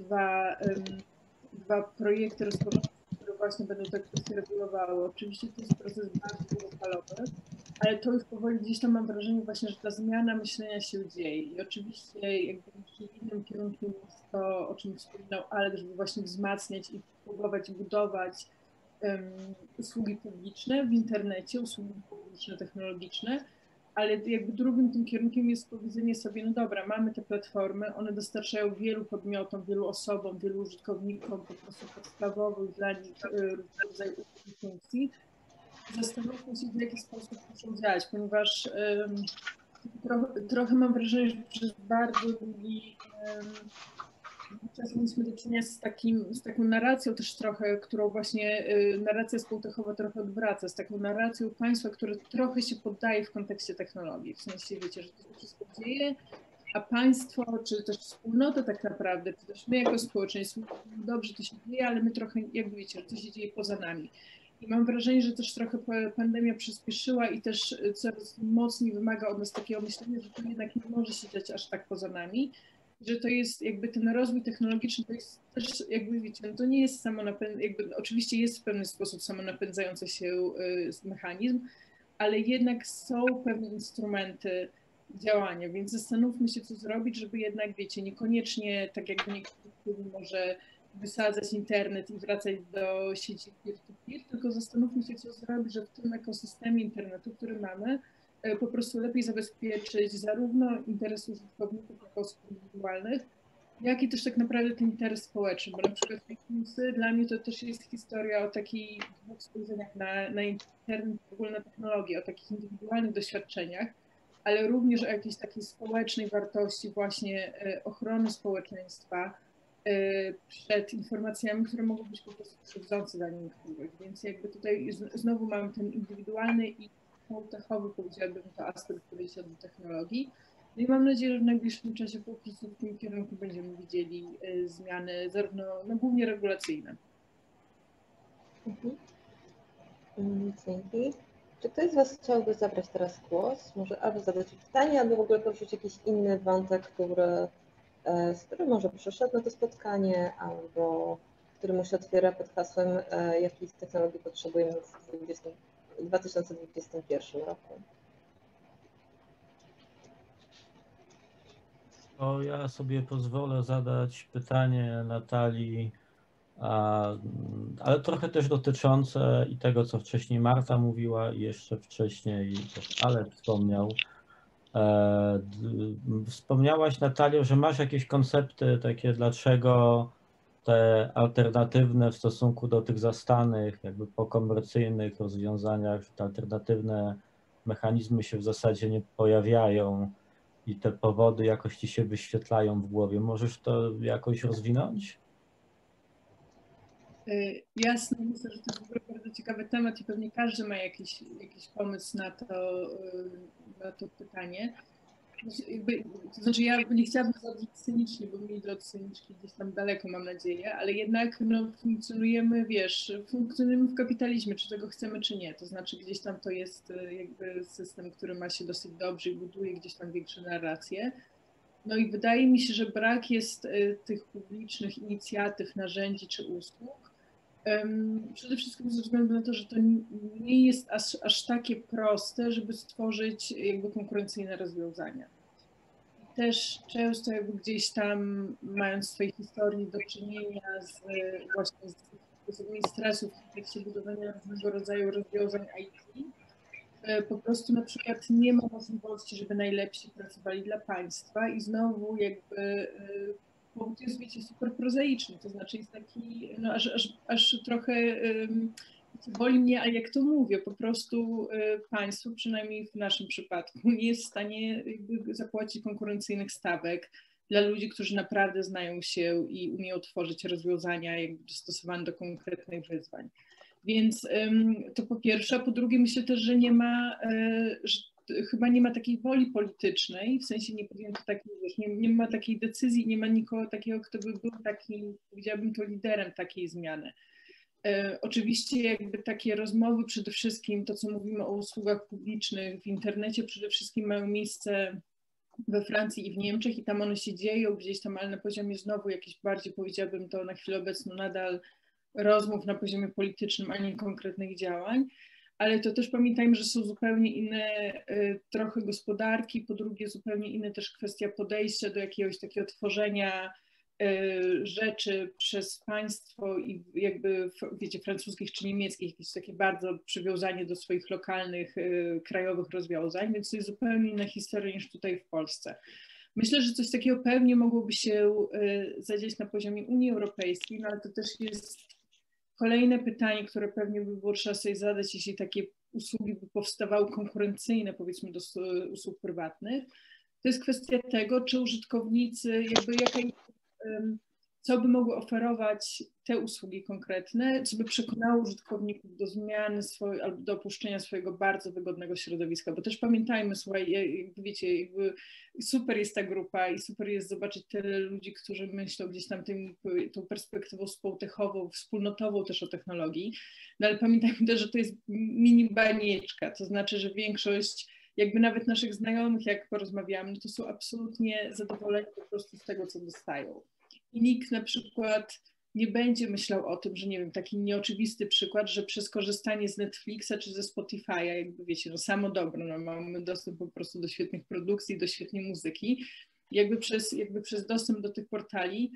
dwa projekty rozporządzenia, które właśnie będą te kwestie regulowały. Oczywiście to jest proces bardzo długofalowy, ale to już powoli gdzieś tam mam wrażenie właśnie, że ta zmiana myślenia się dzieje i oczywiście jakby innym kierunkiem jest to, o czym wspominał Alek, żeby właśnie wzmacniać i próbować budować usługi publiczne w internecie, usługi publiczne, technologiczne, ale jakby drugim tym kierunkiem jest powiedzenie sobie, no dobra, mamy te platformy, one dostarczają wielu podmiotom, wielu osobom, wielu użytkownikom po prostu podstawowych dla nich różnego rodzaju usług i funkcji. Zastanówmy się, w jaki sposób muszą działać, ponieważ trochę mam wrażenie, że przez bardzo długi czas mieliśmy do czynienia z taką narracją też trochę, którą właśnie narracja społechowa trochę odwraca, z taką narracją państwa, które trochę się poddaje w kontekście technologii. W sensie wiecie, że to się wszystko dzieje, a państwo, czy też wspólnota tak naprawdę, czy też my jako społeczeństwo, dobrze to się dzieje, ale my trochę, jakby wiecie, że to się dzieje poza nami. I mam wrażenie, że też trochę pandemia przyspieszyła i też coraz mocniej wymaga od nas takiego myślenia, że to jednak nie może się dziać aż tak poza nami, że to jest jakby ten rozwój technologiczny, to jest też jakby wiecie, no to nie jest jakby oczywiście jest w pewien sposób samonapędzający się mechanizm, ale jednak są pewne instrumenty działania, więc zastanówmy się, co zrobić, żeby jednak, wiecie, niekoniecznie tak jakby niektórzy może wysadzać internet i wracać do sieci peer-to-peer, tylko zastanówmy się, co zrobić, żeby w tym ekosystemie internetu, który mamy, po prostu lepiej zabezpieczyć zarówno interes użytkowników jako osób indywidualnych, jak i też tak naprawdę ten interes społeczny, bo na przykład fake newsy dla mnie to też jest historia o takich dwóch spojrzeniach na internet, w ogóle na technologię, o takich indywidualnych doświadczeniach, ale również o jakiejś takiej społecznej wartości właśnie ochrony społeczeństwa przed informacjami, które mogą być po prostu krzywdzące dla niektórych. Więc jakby tutaj znowu mamy ten indywidualny i techowy, powiedziałabym, to aspekt podejścia do technologii. No i mam nadzieję, że w najbliższym czasie po prostu w tym kierunku będziemy widzieli zmiany zarówno, no głównie regulacyjne. Dzięki. Czy ktoś z Was chciałby zabrać teraz głos? Może albo zadać pytanie, albo w ogóle poruszyć jakiś inny wątek, z którym może przyszedł na to spotkanie, albo który mu się otwiera pod hasłem, jakich technologii potrzebujemy w 2021 roku. To ja sobie pozwolę zadać pytanie Natalii, ale trochę też dotyczące i tego, co wcześniej Marta mówiła i jeszcze wcześniej też Alek wspomniał. Wspomniałaś, Natalio, że masz jakieś koncepty takie, dlaczego te alternatywne w stosunku do tych zastanych, jakby pokomercyjnych rozwiązaniach, te alternatywne mechanizmy się w zasadzie nie pojawiają i te powody jakoś ci się wyświetlają w głowie. Możesz to jakoś rozwinąć? Jasne, myślę, że to jest w ogóle bardzo ciekawy temat i pewnie każdy ma jakiś pomysł na to pytanie. To znaczy ja nie chciałabym zabrzmieć cynicznie, bo mi do cyniczki gdzieś tam daleko, mam nadzieję, ale jednak no, funkcjonujemy w kapitalizmie, czy tego chcemy, czy nie. To znaczy gdzieś tam to jest jakby system, który ma się dosyć dobrze i buduje gdzieś tam większe narracje. No i wydaje mi się, że brak jest tych publicznych inicjatyw, narzędzi czy usług. Przede wszystkim ze względu na to, że to nie jest aż takie proste, żeby stworzyć jakby konkurencyjne rozwiązania. I też często jakby gdzieś tam, mając w swojej historii do czynienia właśnie z stresu w kontekście budowania różnego rodzaju rozwiązań IT, po prostu na przykład nie ma możliwości, żeby najlepsi pracowali dla państwa i znowu jakby powód jest, wiecie, super prozaiczny, to znaczy jest taki, no aż trochę boli mnie, ale jak to mówię, po prostu państwo, przynajmniej w naszym przypadku, nie jest w stanie jakby zapłacić konkurencyjnych stawek dla ludzi, którzy naprawdę znają się i umieją tworzyć rozwiązania jakby dostosowane do konkretnych wyzwań. Więc to po pierwsze, a po drugie myślę też, że chyba nie ma takiej woli politycznej, w sensie nie podjęto takiej, nie ma takiej decyzji, nie ma nikogo takiego, kto by był takim, powiedziałabym to, liderem takiej zmiany. Oczywiście jakby takie rozmowy przede wszystkim, to co mówimy o usługach publicznych w internecie przede wszystkim mają miejsce we Francji i w Niemczech i tam one się dzieją gdzieś tam, ale na poziomie znowu jakichś bardziej, powiedziałabym to na chwilę obecną nadal rozmów na poziomie politycznym, a nie konkretnych działań, ale to też pamiętajmy, że są zupełnie inne trochę gospodarki, po drugie zupełnie inna też kwestia podejścia do jakiegoś takiego tworzenia rzeczy przez państwo i jakby, wiecie, francuskich czy niemieckich, jakieś takie bardzo przywiązanie do swoich lokalnych, krajowych rozwiązań, więc to jest zupełnie inna historia niż tutaj w Polsce. Myślę, że coś takiego pewnie mogłoby się zadzieć na poziomie Unii Europejskiej, no ale to też jest kolejne pytanie, które pewnie by było trzeba sobie zadać, jeśli takie usługi by powstawały konkurencyjne, powiedzmy, do usług prywatnych. To jest kwestia tego, czy użytkownicy, jakby co by mogły oferować te usługi konkretne, co by przekonało użytkowników do zmiany albo do opuszczenia swojego bardzo wygodnego środowiska, bo też pamiętajmy, słuchaj, jakby wiecie, jakby super jest ta grupa i super jest zobaczyć tyle ludzi, którzy myślą gdzieś tam tą perspektywą społtechową, wspólnotową też o technologii, no ale pamiętajmy też, że to jest mini banieczka, to znaczy, że większość jakby nawet naszych znajomych, jak porozmawiamy, no to są absolutnie zadowoleni po prostu z tego, co dostają. I nikt na przykład nie będzie myślał o tym, że nie wiem, taki nieoczywisty przykład, że przez korzystanie z Netflixa czy ze Spotify'a, jakby wiecie, no samo dobro, no mamy dostęp po prostu do świetnych produkcji, do świetnej muzyki, jakby przez dostęp do tych portali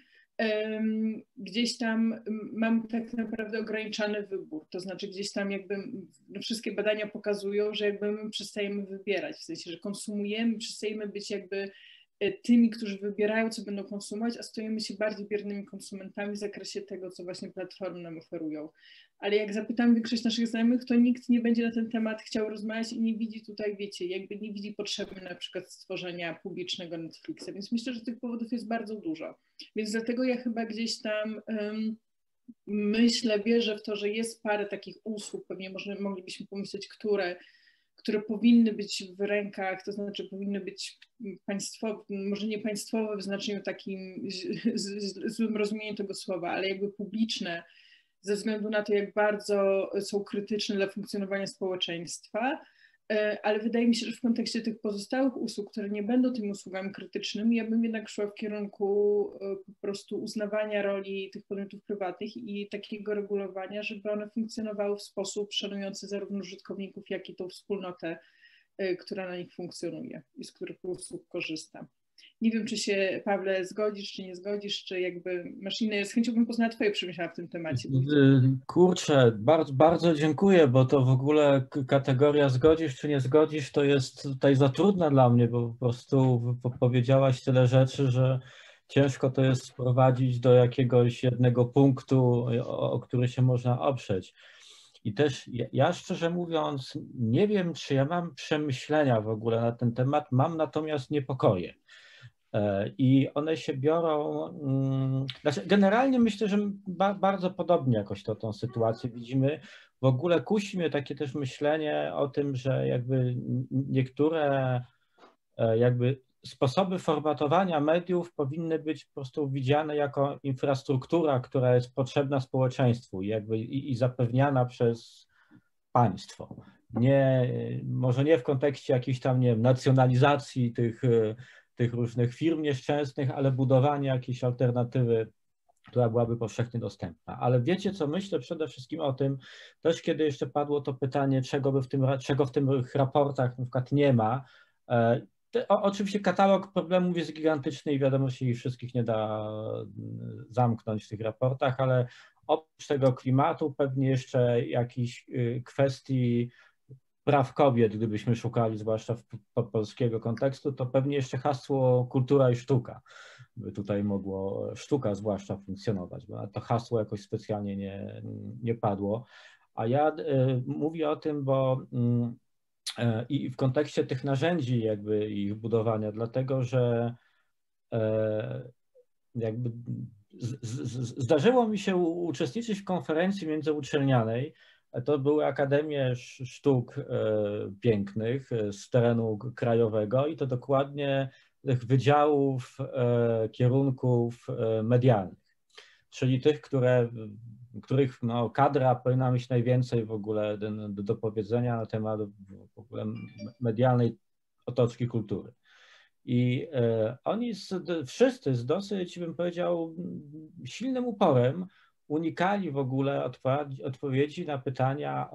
gdzieś tam mam tak naprawdę ograniczony wybór, to znaczy gdzieś tam jakby no wszystkie badania pokazują, że jakby my przestajemy wybierać, w sensie, że konsumujemy, przestajemy być jakby tymi, którzy wybierają, co będą konsumować, a stajemy się bardziej biernymi konsumentami w zakresie tego, co właśnie platformy nam oferują. Ale jak zapytam większość naszych znajomych, to nikt nie będzie na ten temat chciał rozmawiać i nie widzi tutaj, wiecie, jakby nie widzi potrzeby na przykład stworzenia publicznego Netflixa, więc myślę, że tych powodów jest bardzo dużo. Więc dlatego ja chyba gdzieś tam myślę, wierzę w to, że jest parę takich usług, pewnie moglibyśmy pomyśleć, które powinny być w rękach, to znaczy powinny być państwowe, może nie państwowe w znaczeniu takim złym rozumieniu tego słowa, ale jakby publiczne, ze względu na to, jak bardzo są krytyczne dla funkcjonowania społeczeństwa, ale wydaje mi się, że w kontekście tych pozostałych usług, które nie będą tymi usługami krytycznymi, ja bym jednak szła w kierunku po prostu uznawania roli tych podmiotów prywatnych i takiego regulowania, żeby one funkcjonowały w sposób szanujący zarówno użytkowników, jak i tą wspólnotę, która na nich funkcjonuje i z których usług korzysta. Nie wiem, czy się, Pawle, zgodzisz, czy nie zgodzisz, czy jakby masz inne, z chęcią bym poznała twoje przemyślenia w tym temacie. Kurczę, bardzo, bardzo dziękuję, bo to w ogóle kategoria zgodzisz, czy nie zgodzisz, to jest tutaj za trudna dla mnie, bo po prostu powiedziałaś tyle rzeczy, że ciężko to jest sprowadzić do jakiegoś jednego punktu, o który się można oprzeć. I też ja szczerze mówiąc nie wiem, czy ja mam przemyślenia w ogóle na ten temat, mam natomiast niepokoje. I one się biorą, znaczy generalnie myślę, że bardzo podobnie jakoś tą sytuację widzimy. W ogóle kusi mnie takie też myślenie o tym, że jakby niektóre jakby sposoby formatowania mediów powinny być po prostu widziane jako infrastruktura, która jest potrzebna społeczeństwu i zapewniana przez państwo. Może nie w kontekście jakiejś tam, nie wiem, nacjonalizacji tych różnych firm nieszczęsnych, ale budowanie jakiejś alternatywy, która byłaby powszechnie dostępna. Ale wiecie, co myślę przede wszystkim o tym, też kiedy jeszcze padło to pytanie, czego w tych raportach na przykład nie ma. Oczywiście katalog problemów jest gigantyczny i wiadomo, że ich wszystkich nie da zamknąć w tych raportach, ale oprócz tego klimatu pewnie jeszcze jakichś kwestii praw kobiet, gdybyśmy szukali, zwłaszcza polskiego kontekstu, to pewnie jeszcze hasło kultura i sztuka by tutaj mogło, sztuka zwłaszcza, funkcjonować, bo to hasło jakoś specjalnie nie padło. A ja mówię o tym, bo i w kontekście tych narzędzi jakby ich budowania, dlatego że jakby zdarzyło mi się uczestniczyć w konferencji międzyuczelnianej. To były Akademie Sztuk Pięknych z terenu krajowego i to dokładnie tych wydziałów kierunków medialnych, czyli tych, których no, kadra powinna mieć najwięcej w ogóle do powiedzenia na temat w ogóle medialnej otoczki kultury. I oni wszyscy z dosyć, bym powiedział, silnym uporem unikali w ogóle odpowiedzi na pytania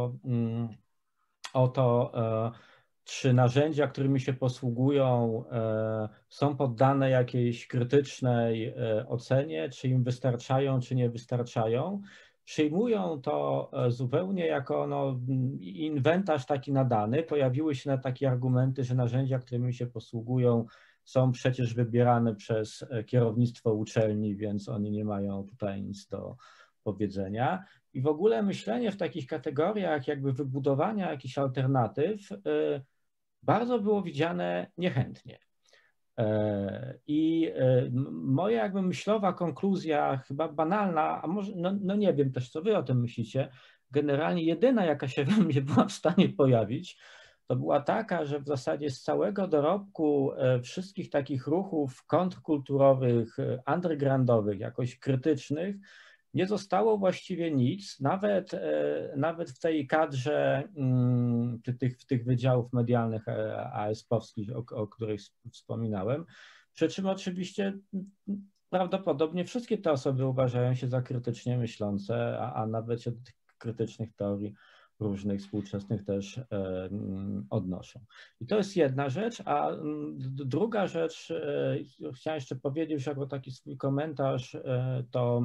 o to, czy narzędzia, którymi się posługują, są poddane jakiejś krytycznej ocenie, czy im wystarczają, czy nie wystarczają. Przyjmują to zupełnie jako inwentarz taki nadany. Pojawiły się takie argumenty, że narzędzia, którymi się posługują, są przecież wybierane przez kierownictwo uczelni, więc oni nie mają tutaj nic do powiedzenia. I w ogóle myślenie w takich kategoriach jakby wybudowania jakichś alternatyw bardzo było widziane niechętnie. I moja jakby myślowa konkluzja, chyba banalna, a może, no nie wiem też, co wy o tym myślicie, generalnie jedyna, jaka się we mnie była w stanie pojawić, to była taka, że w zasadzie z całego dorobku wszystkich takich ruchów kontrkulturowych, undergroundowych, jakoś krytycznych, nie zostało właściwie nic, nawet w tej kadrze tych wydziałów medialnych ASP-owskich, o których wspominałem. Przy czym oczywiście prawdopodobnie wszystkie te osoby uważają się za krytycznie myślące, a nawet się do tych krytycznych teorii różnych współczesnych też odnoszą. I to jest jedna rzecz, a druga rzecz, chciałem jeszcze powiedzieć jako taki swój komentarz, to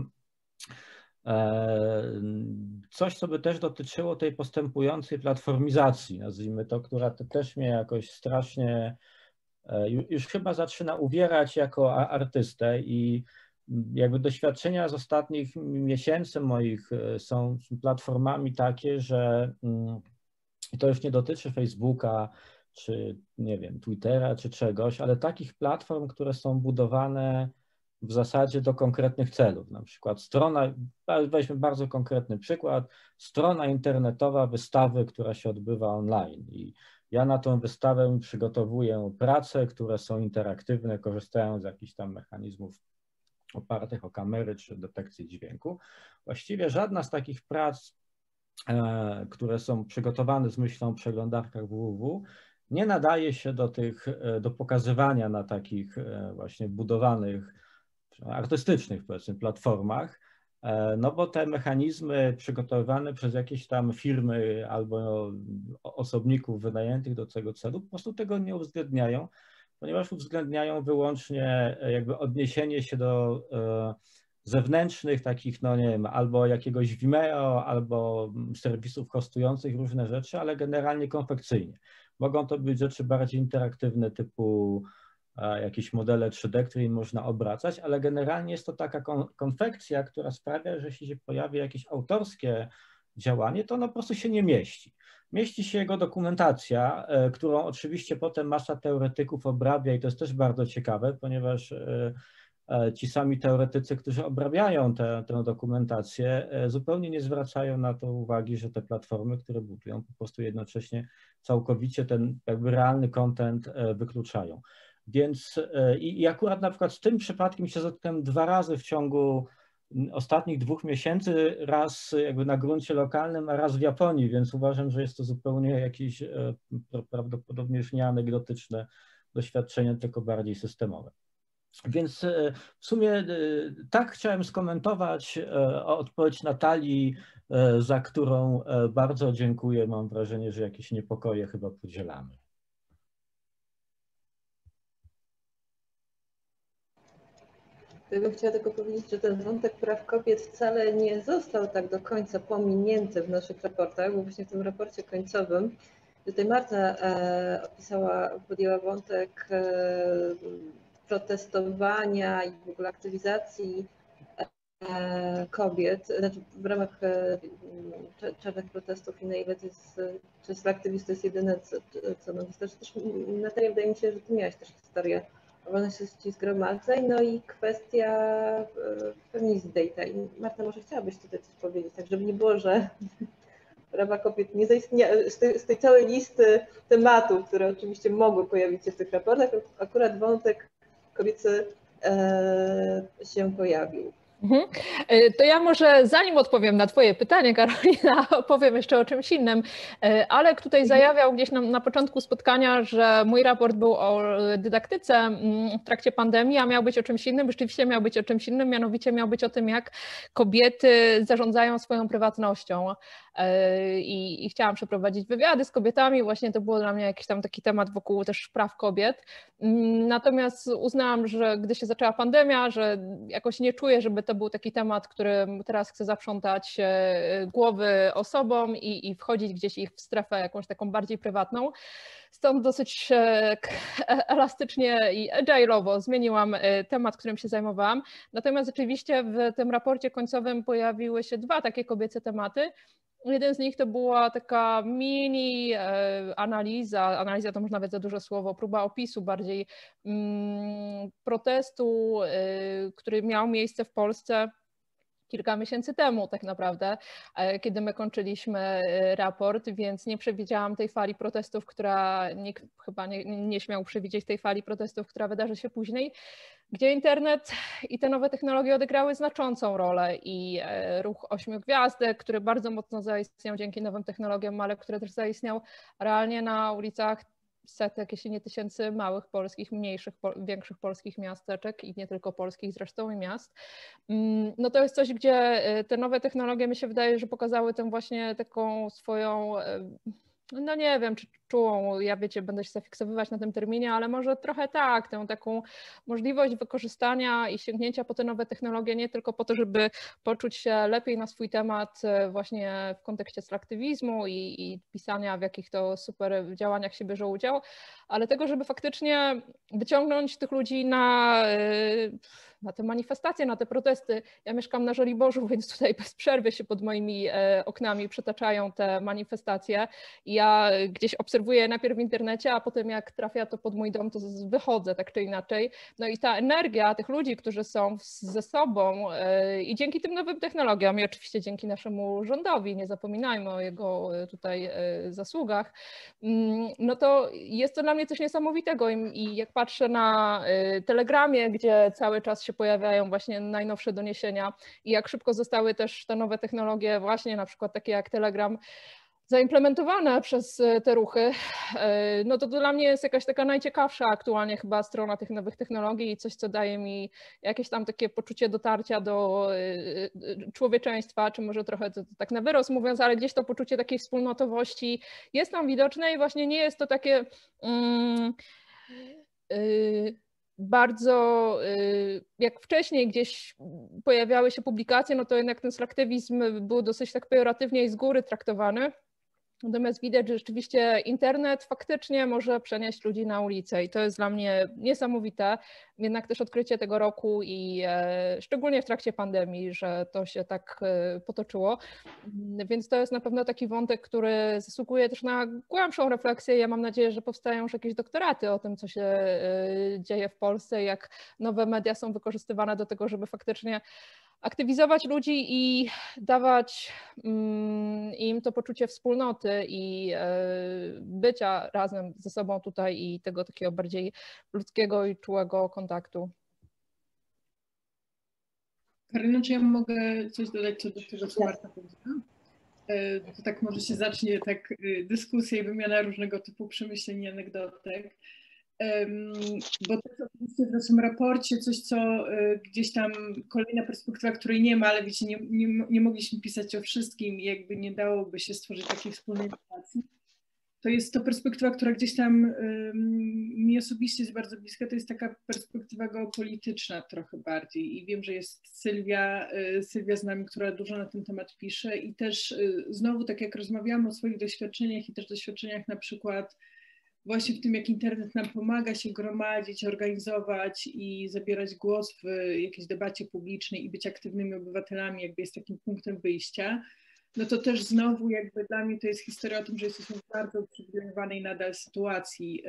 coś, co by też dotyczyło tej postępującej platformizacji, nazwijmy to, która też mnie jakoś strasznie już chyba zaczyna uwierać jako artystę i jakby doświadczenia z ostatnich miesięcy moich są platformami takie, że to już nie dotyczy Facebooka, czy nie wiem, Twittera, czy czegoś, ale takich platform, które są budowane w zasadzie do konkretnych celów. Na przykład strona, weźmy bardzo konkretny przykład, strona internetowa wystawy, która się odbywa online i ja na tą wystawę przygotowuję prace, które są interaktywne, korzystają z jakichś tam mechanizmów opartych o kamery czy detekcję dźwięku. Właściwie żadna z takich prac, które są przygotowane z myślą o przeglądarkach www, nie nadaje się do pokazywania na takich właśnie budowanych, artystycznych, powiedzmy, platformach, no bo te mechanizmy przygotowywane przez jakieś tam firmy albo osobników wynajętych do tego celu po prostu tego nie uwzględniają, ponieważ uwzględniają wyłącznie jakby odniesienie się do zewnętrznych takich, no nie wiem, albo jakiegoś Vimeo, albo serwisów hostujących różne rzeczy, ale generalnie konfekcyjnie. Mogą to być rzeczy bardziej interaktywne typu jakieś modele 3D, którymi można obracać, ale generalnie jest to taka konfekcja, która sprawia, że jeśli się pojawi jakieś autorskie działanie, to ono po prostu się nie mieści. Mieści się jego dokumentacja, którą oczywiście potem masa teoretyków obrabia i to jest też bardzo ciekawe, ponieważ ci sami teoretycy, którzy obrabiają tę dokumentację, zupełnie nie zwracają na to uwagi, że te platformy, które budują, po prostu jednocześnie całkowicie ten jakby realny content wykluczają. Więc i akurat na przykład z tym przypadkiem się zetknąłem 2 razy w ciągu ostatnich 2 miesięcy, raz jakby na gruncie lokalnym, a raz w Japonii, więc uważam, że jest to zupełnie jakieś prawdopodobnie już nie anegdotyczne doświadczenie, tylko bardziej systemowe. Więc w sumie tak chciałem skomentować odpowiedź Natalii, za którą bardzo dziękuję. Mam wrażenie, że jakieś niepokoje chyba podzielamy. Ja bym chciała tylko powiedzieć, że ten wątek praw kobiet wcale nie został tak do końca pominięty w naszych raportach, bo właśnie w tym raporcie końcowym tutaj Marta podjęła wątek protestowania i w ogóle aktywizacji kobiet, znaczy w ramach czarnych protestów i na ile to jest aktywizm, to jest jedyne, co nam wystarczy. Też, Natalia, wydaje mi się, że ty miałaś też historię o wolności zgromadzeń, no i kwestia feminizm data. I Marta, może chciałabyś tutaj coś powiedzieć, tak żeby nie było, że prawa kobiet nie zaistniały, z tej całej listy tematów, które oczywiście mogły pojawić się w tych raportach, akurat wątek kobiecy się pojawił. To ja może zanim odpowiem na twoje pytanie, Karolina, opowiem jeszcze o czymś innym. Alek tutaj zajawiał gdzieś na początku spotkania, że mój raport był o dydaktyce w trakcie pandemii, a miał być o czymś innym. Rzeczywiście miał być o czymś innym, mianowicie miał być o tym, jak kobiety zarządzają swoją prywatnością. I chciałam przeprowadzić wywiady z kobietami, właśnie to było dla mnie jakiś tam taki temat wokół też praw kobiet. Natomiast uznałam, że gdy się zaczęła pandemia, że jakoś nie czuję, żeby to był taki temat, który teraz chcę zaprzątać głowy osobom i wchodzić gdzieś ich w strefę jakąś taką bardziej prywatną. Stąd dosyć elastycznie i agile'owo zmieniłam temat, którym się zajmowałam. Natomiast rzeczywiście w tym raporcie końcowym pojawiły się 2 takie kobiece tematy. Jeden z nich to była taka mini analiza to może nawet za duże słowo, próba opisu bardziej protestu, który miał miejsce w Polsce kilka miesięcy temu tak naprawdę, kiedy my kończyliśmy raport, więc nie przewidziałam tej fali protestów, która nikt chyba nie śmiał przewidzieć tej fali protestów, która wydarzy się później, gdzie internet i te nowe technologie odegrały znaczącą rolę i ruch 8 gwiazdek, który bardzo mocno zaistniał dzięki nowym technologiom, ale który też zaistniał realnie na ulicach setek, jeśli nie tysięcy małych polskich, mniejszych, większych polskich miasteczek i nie tylko polskich zresztą i miast. No to jest coś, gdzie te nowe technologie mi się wydaje, że pokazały tę właśnie taką swoją, no nie wiem, czy czułą, ja wiecie, będę się zafiksowywać na tym terminie, ale może trochę tak, tę taką możliwość wykorzystania i sięgnięcia po te nowe technologie nie tylko po to, żeby poczuć się lepiej na swój temat właśnie w kontekście aktywizmu i pisania, w jakich to super działaniach się bierze udział, ale tego, żeby faktycznie wyciągnąć tych ludzi na te manifestacje, na te protesty. Ja mieszkam na Żoliborzu, więc tutaj bez przerwy się pod moimi oknami przetaczają te manifestacje. Ja gdzieś obserwuję je najpierw w internecie, a potem jak trafia to pod mój dom, to wychodzę tak czy inaczej. No i ta energia tych ludzi, którzy są ze sobą i dzięki tym nowym technologiom i oczywiście dzięki naszemu rządowi, nie zapominajmy o jego tutaj zasługach, no to jest to dla mnie coś niesamowitego i jak patrzę na Telegramie, gdzie cały czas się pojawiają właśnie najnowsze doniesienia i jak szybko zostały też te nowe technologie, właśnie na przykład takie jak Telegram, zaimplementowane przez te ruchy, no to dla mnie jest jakaś taka najciekawsza aktualnie chyba strona tych nowych technologii i coś, co daje mi jakieś tam takie poczucie dotarcia do człowieczeństwa, czy może trochę to tak na wyrost mówiąc, ale gdzieś to poczucie takiej wspólnotowości jest tam widoczne i właśnie nie jest to takie bardzo, jak wcześniej gdzieś pojawiały się publikacje, no to jednak ten slaktywizm był dosyć tak pejoratywnie i z góry traktowany. Natomiast widać, że rzeczywiście internet faktycznie może przenieść ludzi na ulicę i to jest dla mnie niesamowite. Jednak też odkrycie tego roku i szczególnie w trakcie pandemii, że to się tak potoczyło. Więc to jest na pewno taki wątek, który zasługuje też na głębszą refleksję. Ja mam nadzieję, że powstają już jakieś doktoraty o tym, co się dzieje w Polsce, jak nowe media są wykorzystywane do tego, żeby faktycznie aktywizować ludzi i dawać im to poczucie wspólnoty i bycia razem ze sobą tutaj i tego takiego bardziej ludzkiego i czułego kontaktu. Karyna, czy ja mogę coś dodać co do tego, co Marta powiedziała? To tak może się zacznie dyskusja i wymiana różnego typu przemyśleń i anegdotek. Bo to jest oczywiście w naszym raporcie coś, co gdzieś tam kolejna perspektywa, której nie ma, ale wiecie, nie mogliśmy pisać o wszystkim i jakby nie dałoby się stworzyć takiej wspólnej relacji. To jest to perspektywa, która gdzieś tam mi osobiście jest bardzo bliska, to jest taka perspektywa geopolityczna trochę bardziej i wiem, że jest Sylwia z nami, która dużo na ten temat pisze i też znowu tak jak rozmawiamy o swoich doświadczeniach i też doświadczeniach na przykład właśnie w tym, jak internet nam pomaga się gromadzić, organizować i zabierać głos w jakiejś debacie publicznej i być aktywnymi obywatelami, jakby jest takim punktem wyjścia, no to też znowu jakby dla mnie to jest historia o tym, że jesteśmy w bardzo uprzywilejowanej nadal sytuacji,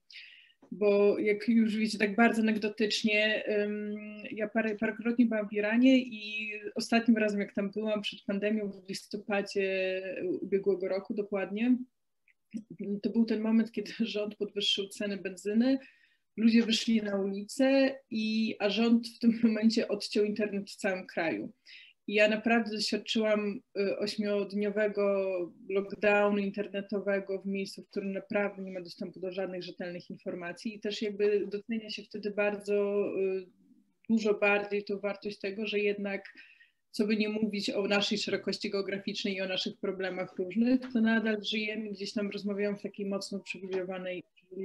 bo jak już wiecie, tak bardzo anegdotycznie, ja parokrotnie byłam w Iranie i ostatnim razem jak tam byłam przed pandemią w listopadzie ubiegłego roku dokładnie, to był ten moment, kiedy rząd podwyższył ceny benzyny, ludzie wyszli na ulicę, a rząd w tym momencie odciął internet w całym kraju. I ja naprawdę doświadczyłam 8-dniowego lockdownu internetowego w miejscu, w którym naprawdę nie ma dostępu do żadnych rzetelnych informacji i też jakby docenia się wtedy bardzo dużo bardziej tą wartość tego, że jednak co by nie mówić o naszej szerokości geograficznej i o naszych problemach różnych, to nadal żyjemy, gdzieś tam rozmawiamy w takiej mocno uprzywilejowanej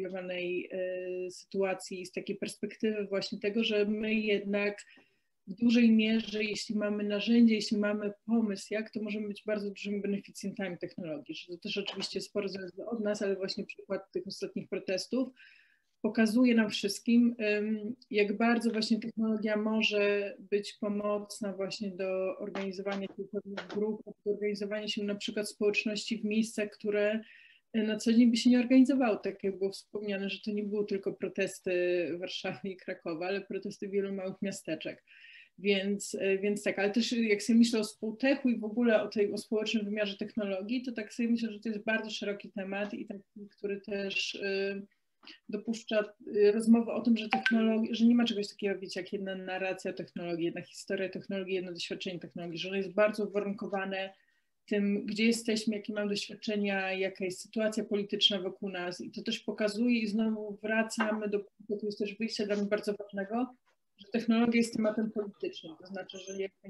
sytuacji z takiej perspektywy właśnie tego, że my jednak w dużej mierze, jeśli mamy narzędzie, jeśli mamy pomysł, jak to możemy być bardzo dużymi beneficjentami technologii. To też oczywiście sporo zależy od nas, ale właśnie przykład tych ostatnich protestów pokazuje nam wszystkim, jak bardzo właśnie technologia może być pomocna właśnie do organizowania tych pewnych grup, do organizowania się na przykład społeczności w miejscach, które na co dzień by się nie organizowało. Tak jak było wspomniane, że to nie były tylko protesty Warszawy i Krakowa, ale protesty wielu małych miasteczek. Więc tak, ale też jak sobie myślę o współtechu i w ogóle o społecznym wymiarze technologii, to tak sobie myślę, że to jest bardzo szeroki temat i taki, który też dopuszcza rozmowę o tym, że nie ma czegoś takiego, wiecie, jak jedna narracja technologii, jedna historia technologii, jedno doświadczenie technologii, że ono jest bardzo uwarunkowane tym, gdzie jesteśmy, jakie mamy doświadczenia, jaka jest sytuacja polityczna wokół nas i to też pokazuje i znowu wracamy do punktu, to jest też wyjście dla mnie bardzo ważnego, że technologia jest tematem politycznym, to znaczy, że jakby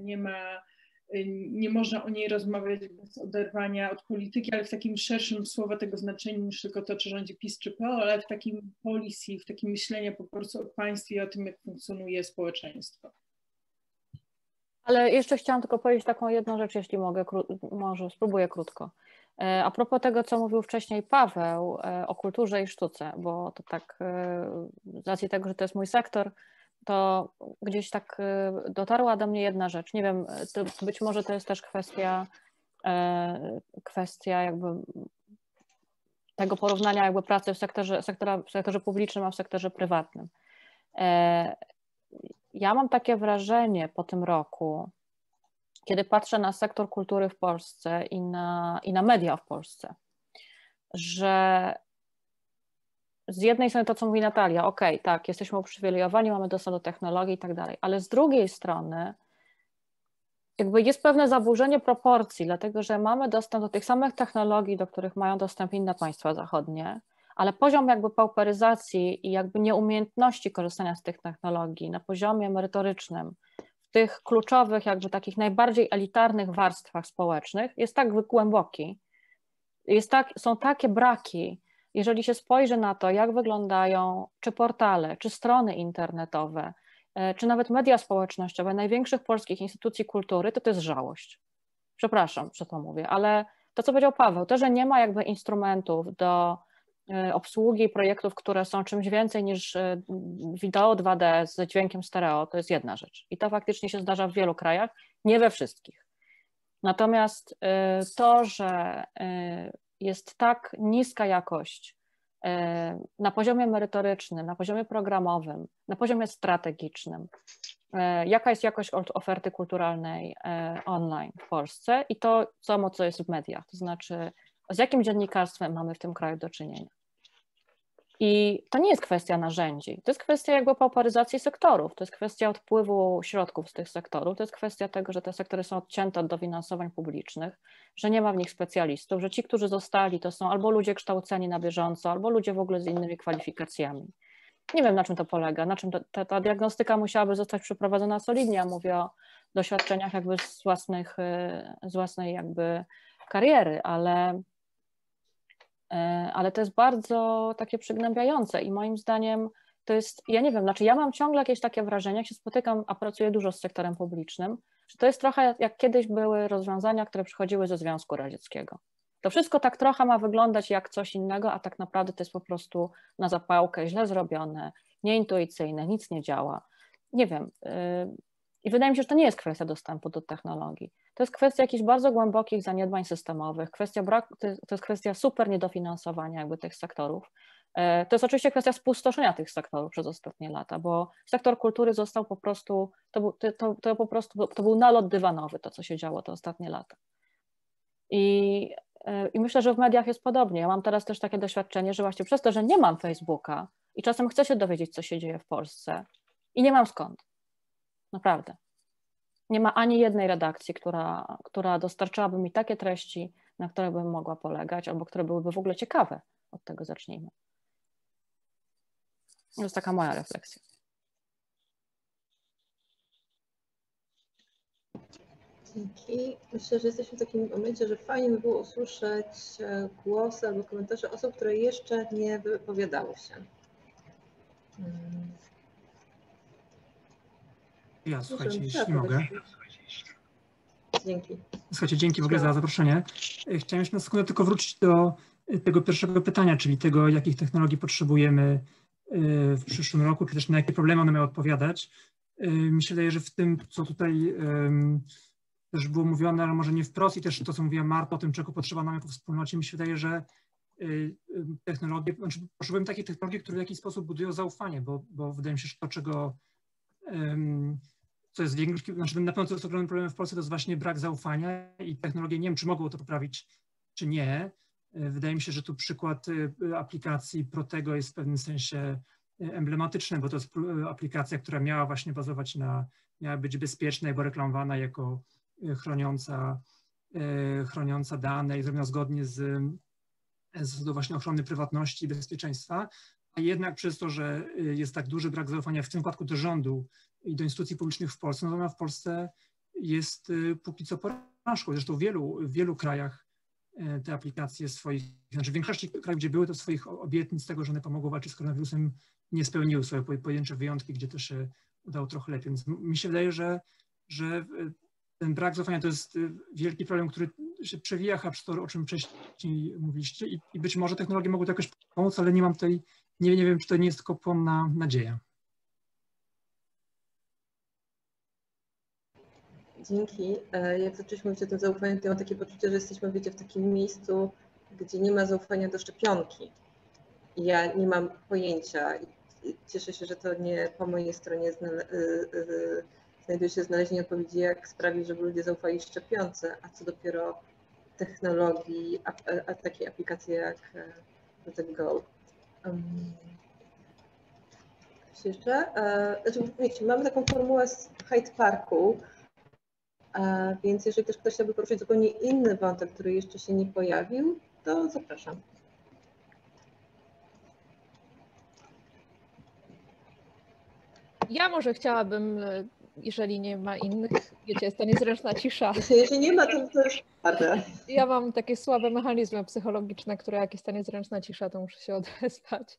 nie można o niej rozmawiać bez oderwania od polityki, ale w takim szerszym słowa tego znaczeniu niż tylko to, czy rządzi PiS czy PO, ale w takim policy, w takim myśleniu po prostu o państwie i o tym, jak funkcjonuje społeczeństwo. Ale jeszcze chciałam tylko powiedzieć taką jedną rzecz, jeśli mogę, może spróbuję krótko. A propos tego, co mówił wcześniej Paweł o kulturze i sztuce, bo to tak z racji tego, że to jest mój sektor, to gdzieś tak dotarła do mnie jedna rzecz. Nie wiem, być może to jest też kwestia jakby tego porównania jakby pracy w sektorze publicznym, a w sektorze prywatnym. Ja mam takie wrażenie po tym roku, kiedy patrzę na sektor kultury w Polsce i na media w Polsce, że z jednej strony to, co mówi Natalia, okej, tak, jesteśmy uprzywilejowani, mamy dostęp do technologii i tak dalej, ale z drugiej strony jakby jest pewne zaburzenie proporcji, dlatego że mamy dostęp do tych samych technologii, do których mają dostęp inne państwa zachodnie, ale poziom jakby pauperyzacji i jakby nieumiejętności korzystania z tych technologii na poziomie merytorycznym w tych kluczowych, jakby takich najbardziej elitarnych warstwach społecznych jest tak głęboki, są takie braki, jeżeli się spojrzy na to, jak wyglądają czy portale, czy strony internetowe, czy nawet media społecznościowe największych polskich instytucji kultury, to jest żałość. Przepraszam, że to mówię, ale to, co powiedział Paweł, to, że nie ma jakby instrumentów do obsługi projektów, które są czymś więcej niż wideo 2D z dźwiękiem stereo, to jest jedna rzecz. I to faktycznie się zdarza w wielu krajach, nie we wszystkich. Natomiast to, że jest tak niska jakość na poziomie merytorycznym, na poziomie programowym, na poziomie strategicznym, jaka jest jakość oferty kulturalnej online w Polsce i to samo, co jest w mediach, to znaczy z jakim dziennikarstwem mamy w tym kraju do czynienia. I to nie jest kwestia narzędzi, to jest kwestia jakby pauperyzacji sektorów, to jest kwestia odpływu środków z tych sektorów, to jest kwestia tego, że te sektory są odcięte od dofinansowań publicznych, że nie ma w nich specjalistów, że ci, którzy zostali, to są albo ludzie kształceni na bieżąco, albo ludzie w ogóle z innymi kwalifikacjami. Nie wiem, na czym to polega, na czym ta diagnostyka musiałaby zostać przeprowadzona solidnie, ja mówię o doświadczeniach jakby z własnej jakby kariery, ale to jest bardzo takie przygnębiające i moim zdaniem to jest, ja nie wiem, znaczy ja mam ciągle jakieś takie wrażenie, jak się spotykam, a pracuję dużo z sektorem publicznym, że to jest trochę jak kiedyś były rozwiązania, które przychodziły ze Związku Radzieckiego. To wszystko tak trochę ma wyglądać jak coś innego, a tak naprawdę to jest po prostu na zapałkę, źle zrobione, nieintuicyjne, nic nie działa. Nie wiem. I wydaje mi się, że to nie jest kwestia dostępu do technologii. To jest kwestia jakichś bardzo głębokich zaniedbań systemowych, to jest kwestia super niedofinansowania jakby tych sektorów. To jest oczywiście kwestia spustoszenia tych sektorów przez ostatnie lata, bo sektor kultury został po prostu, to był nalot dywanowy, to co się działo te ostatnie lata. I myślę, że w mediach jest podobnie. Ja mam teraz też takie doświadczenie, że właśnie przez to, że nie mam Facebooka i czasem chcę się dowiedzieć, co się dzieje w Polsce i nie mam skąd. Naprawdę. Nie ma ani jednej redakcji, która dostarczałaby mi takie treści, na które bym mogła polegać, albo które byłyby w ogóle ciekawe. Od tego zacznijmy. To jest taka moja refleksja. Dzięki. Myślę, że jesteśmy w takim momencie, że fajnie by było usłyszeć głosy albo komentarze osób, które jeszcze nie wypowiadały się. Ja, słuchajcie, jeśli mogę. Dzięki. Słuchajcie, dzięki w ogóle za zaproszenie. Chciałem jeszcze na sekundę tylko wrócić do tego pierwszego pytania, czyli tego, jakich technologii potrzebujemy w przyszłym roku, czy też na jakie problemy one mają odpowiadać. Mi się wydaje, że w tym, co tutaj też było mówione, ale może nie wprost i też to, co mówiła Marta o tym, czego potrzeba nam jako wspólnocie, mi się wydaje, że technologie, znaczy potrzebujemy takich technologii, które w jakiś sposób budują zaufanie, bo wydaje mi się, że to, co jest większym, znaczy na pewno co jest ogromnym problemem w Polsce, to jest właśnie brak zaufania i technologie, nie wiem, czy mogą to poprawić, czy nie. Wydaje mi się, że tu przykład aplikacji Protego jest w pewnym sensie emblematyczny, bo to jest aplikacja, która miała właśnie bazować miała być bezpieczna i była reklamowana jako chroniąca dane i zrobiona zgodnie z właśnie ochrony prywatności i bezpieczeństwa, a jednak przez to, że jest tak duży brak zaufania w tym wypadku do rządu i do instytucji publicznych w Polsce, no ona w Polsce jest póki co porażką. Zresztą w wielu krajach te aplikacje znaczy w większości krajów, gdzie były, to swoich obietnic tego, że one pomogą walczyć z koronawirusem, nie spełniły, swoje pojedyncze wyjątki, gdzie to się udało trochę lepiej. Więc mi się wydaje, że ten brak zaufania to jest wielki problem, który się przewija chyba przez to, o czym wcześniej mówiliście i być może technologie mogą to jakoś pomóc, ale nie wiem, czy to nie jest tylko płonna nadzieja. Dzięki. Jak zaczęliśmy mówić o tym zaufaniu, to mam takie poczucie, że jesteśmy, wiecie, w takim miejscu, gdzie nie ma zaufania do szczepionki. I ja nie mam pojęcia. Cieszę się, że to nie po mojej stronie znajduje się znalezienie odpowiedzi, jak sprawić, żeby ludzie zaufali szczepionce, a co dopiero technologii, takiej aplikacji jak Go. Coś jeszcze? Wiecie, mamy taką formułę z Hyde Parku, więc jeżeli też ktoś chciałby poruszyć zupełnie inny wątek, który jeszcze się nie pojawił, to zapraszam. Ja może chciałabym, jeżeli nie ma innych, wiecie, jest to niezręczna cisza. Jeżeli nie ma, to jest twarde. Ja mam takie słabe mechanizmy psychologiczne, które jak jest ta niezręczna cisza, to muszę się odezwać.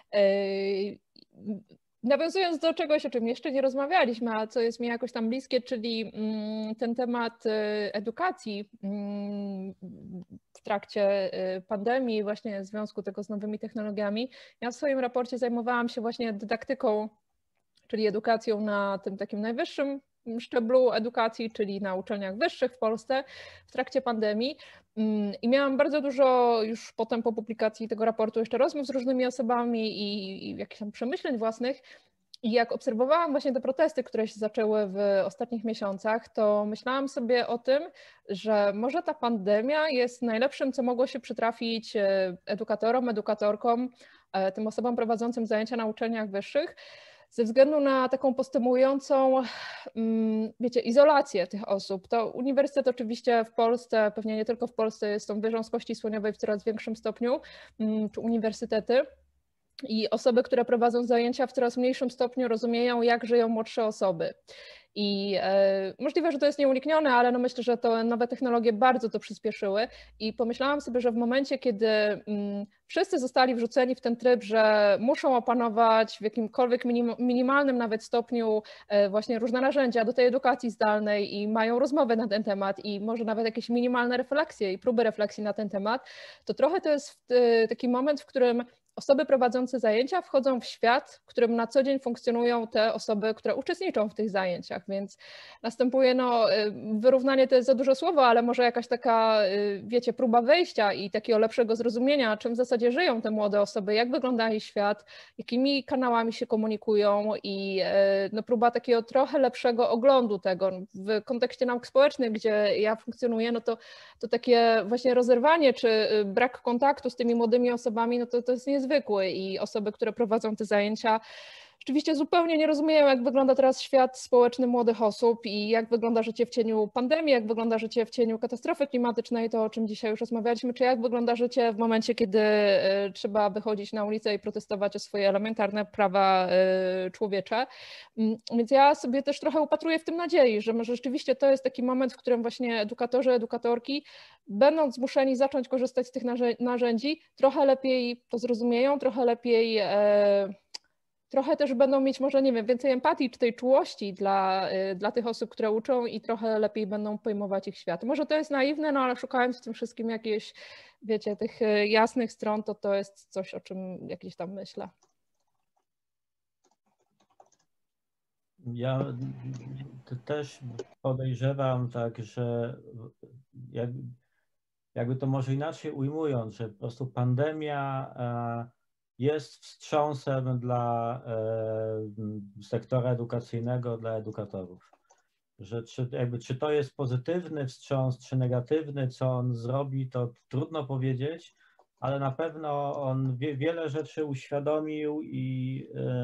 Nawiązując do czegoś, o czym jeszcze nie rozmawialiśmy, a co jest mi jakoś tam bliskie, czyli ten temat edukacji. w trakcie pandemii, właśnie w związku tego z nowymi technologiami. Ja w swoim raporcie zajmowałam się właśnie dydaktyką, czyli edukacją na tym takim najwyższym szczeblu edukacji, czyli na uczelniach wyższych w Polsce w trakcie pandemii. I miałam bardzo dużo już potem po publikacji tego raportu jeszcze rozmów z różnymi osobami i jakichś tam przemyśleń własnych. I jak obserwowałam właśnie te protesty, które się zaczęły w ostatnich miesiącach, to myślałam sobie o tym, że może ta pandemia jest najlepszym, co mogło się przytrafić edukatorom, edukatorkom, tym osobom prowadzącym zajęcia na uczelniach wyższych, ze względu na taką postępującą, wiecie, izolację tych osób. To uniwersytet oczywiście w Polsce, pewnie nie tylko w Polsce, jest tą wieżą z kości słoniowej w coraz większym stopniu, czy uniwersytety. I osoby, które prowadzą zajęcia w coraz mniejszym stopniu rozumieją, jak żyją młodsze osoby. I możliwe, że to jest nieuniknione, ale no myślę, że te nowe technologie bardzo to przyspieszyły i pomyślałam sobie, że w momencie, kiedy wszyscy zostali wrzuceni w ten tryb, że muszą opanować w jakimkolwiek minimalnym nawet stopniu właśnie różne narzędzia do tej edukacji zdalnej i mają rozmowy na ten temat i może nawet jakieś minimalne refleksje i próby refleksji na ten temat, to trochę to jest taki moment, w którym osoby prowadzące zajęcia wchodzą w świat, w którym na co dzień funkcjonują te osoby, które uczestniczą w tych zajęciach, więc następuje wyrównanie, to jest za dużo słowo, ale może jakaś taka, wiecie, próba wejścia i takiego lepszego zrozumienia, czym w zasadzie żyją te młode osoby, jak wygląda ich świat, jakimi kanałami się komunikują i próba takiego trochę lepszego oglądu tego. W kontekście nauk społecznych, gdzie ja funkcjonuję, to takie właśnie rozerwanie czy brak kontaktu z tymi młodymi osobami, to jest niezwykły i osoby, które prowadzą te zajęcia, rzeczywiście zupełnie nie rozumieją, jak wygląda teraz świat społeczny młodych osób i jak wygląda życie w cieniu pandemii, jak wygląda życie w cieniu katastrofy klimatycznej, to o czym dzisiaj już rozmawialiśmy, czy jak wygląda życie w momencie, kiedy trzeba wychodzić na ulicę i protestować o swoje elementarne prawa człowiecze. Więc ja sobie też trochę upatruję w tym nadziei, że może rzeczywiście to jest taki moment, w którym właśnie edukatorzy, edukatorki, będąc zmuszeni zacząć korzystać z tych narzędzi, trochę lepiej to zrozumieją, trochę lepiej trochę też będą mieć może, nie wiem, więcej empatii czy tej czułości dla tych osób, które uczą i trochę lepiej będą pojmować ich świat. Może to jest naiwne, ale szukając w tym wszystkim jakieś, wiecie, tych jasnych stron, to jest coś, o czym jakieś tam myślę. Ja też podejrzewam tak, że jakby to może inaczej ujmując, że po prostu pandemia jest wstrząsem dla sektora edukacyjnego, dla edukatorów. Że czy to jest pozytywny wstrząs, czy negatywny, co on zrobi, to trudno powiedzieć, ale na pewno on wiele rzeczy uświadomił i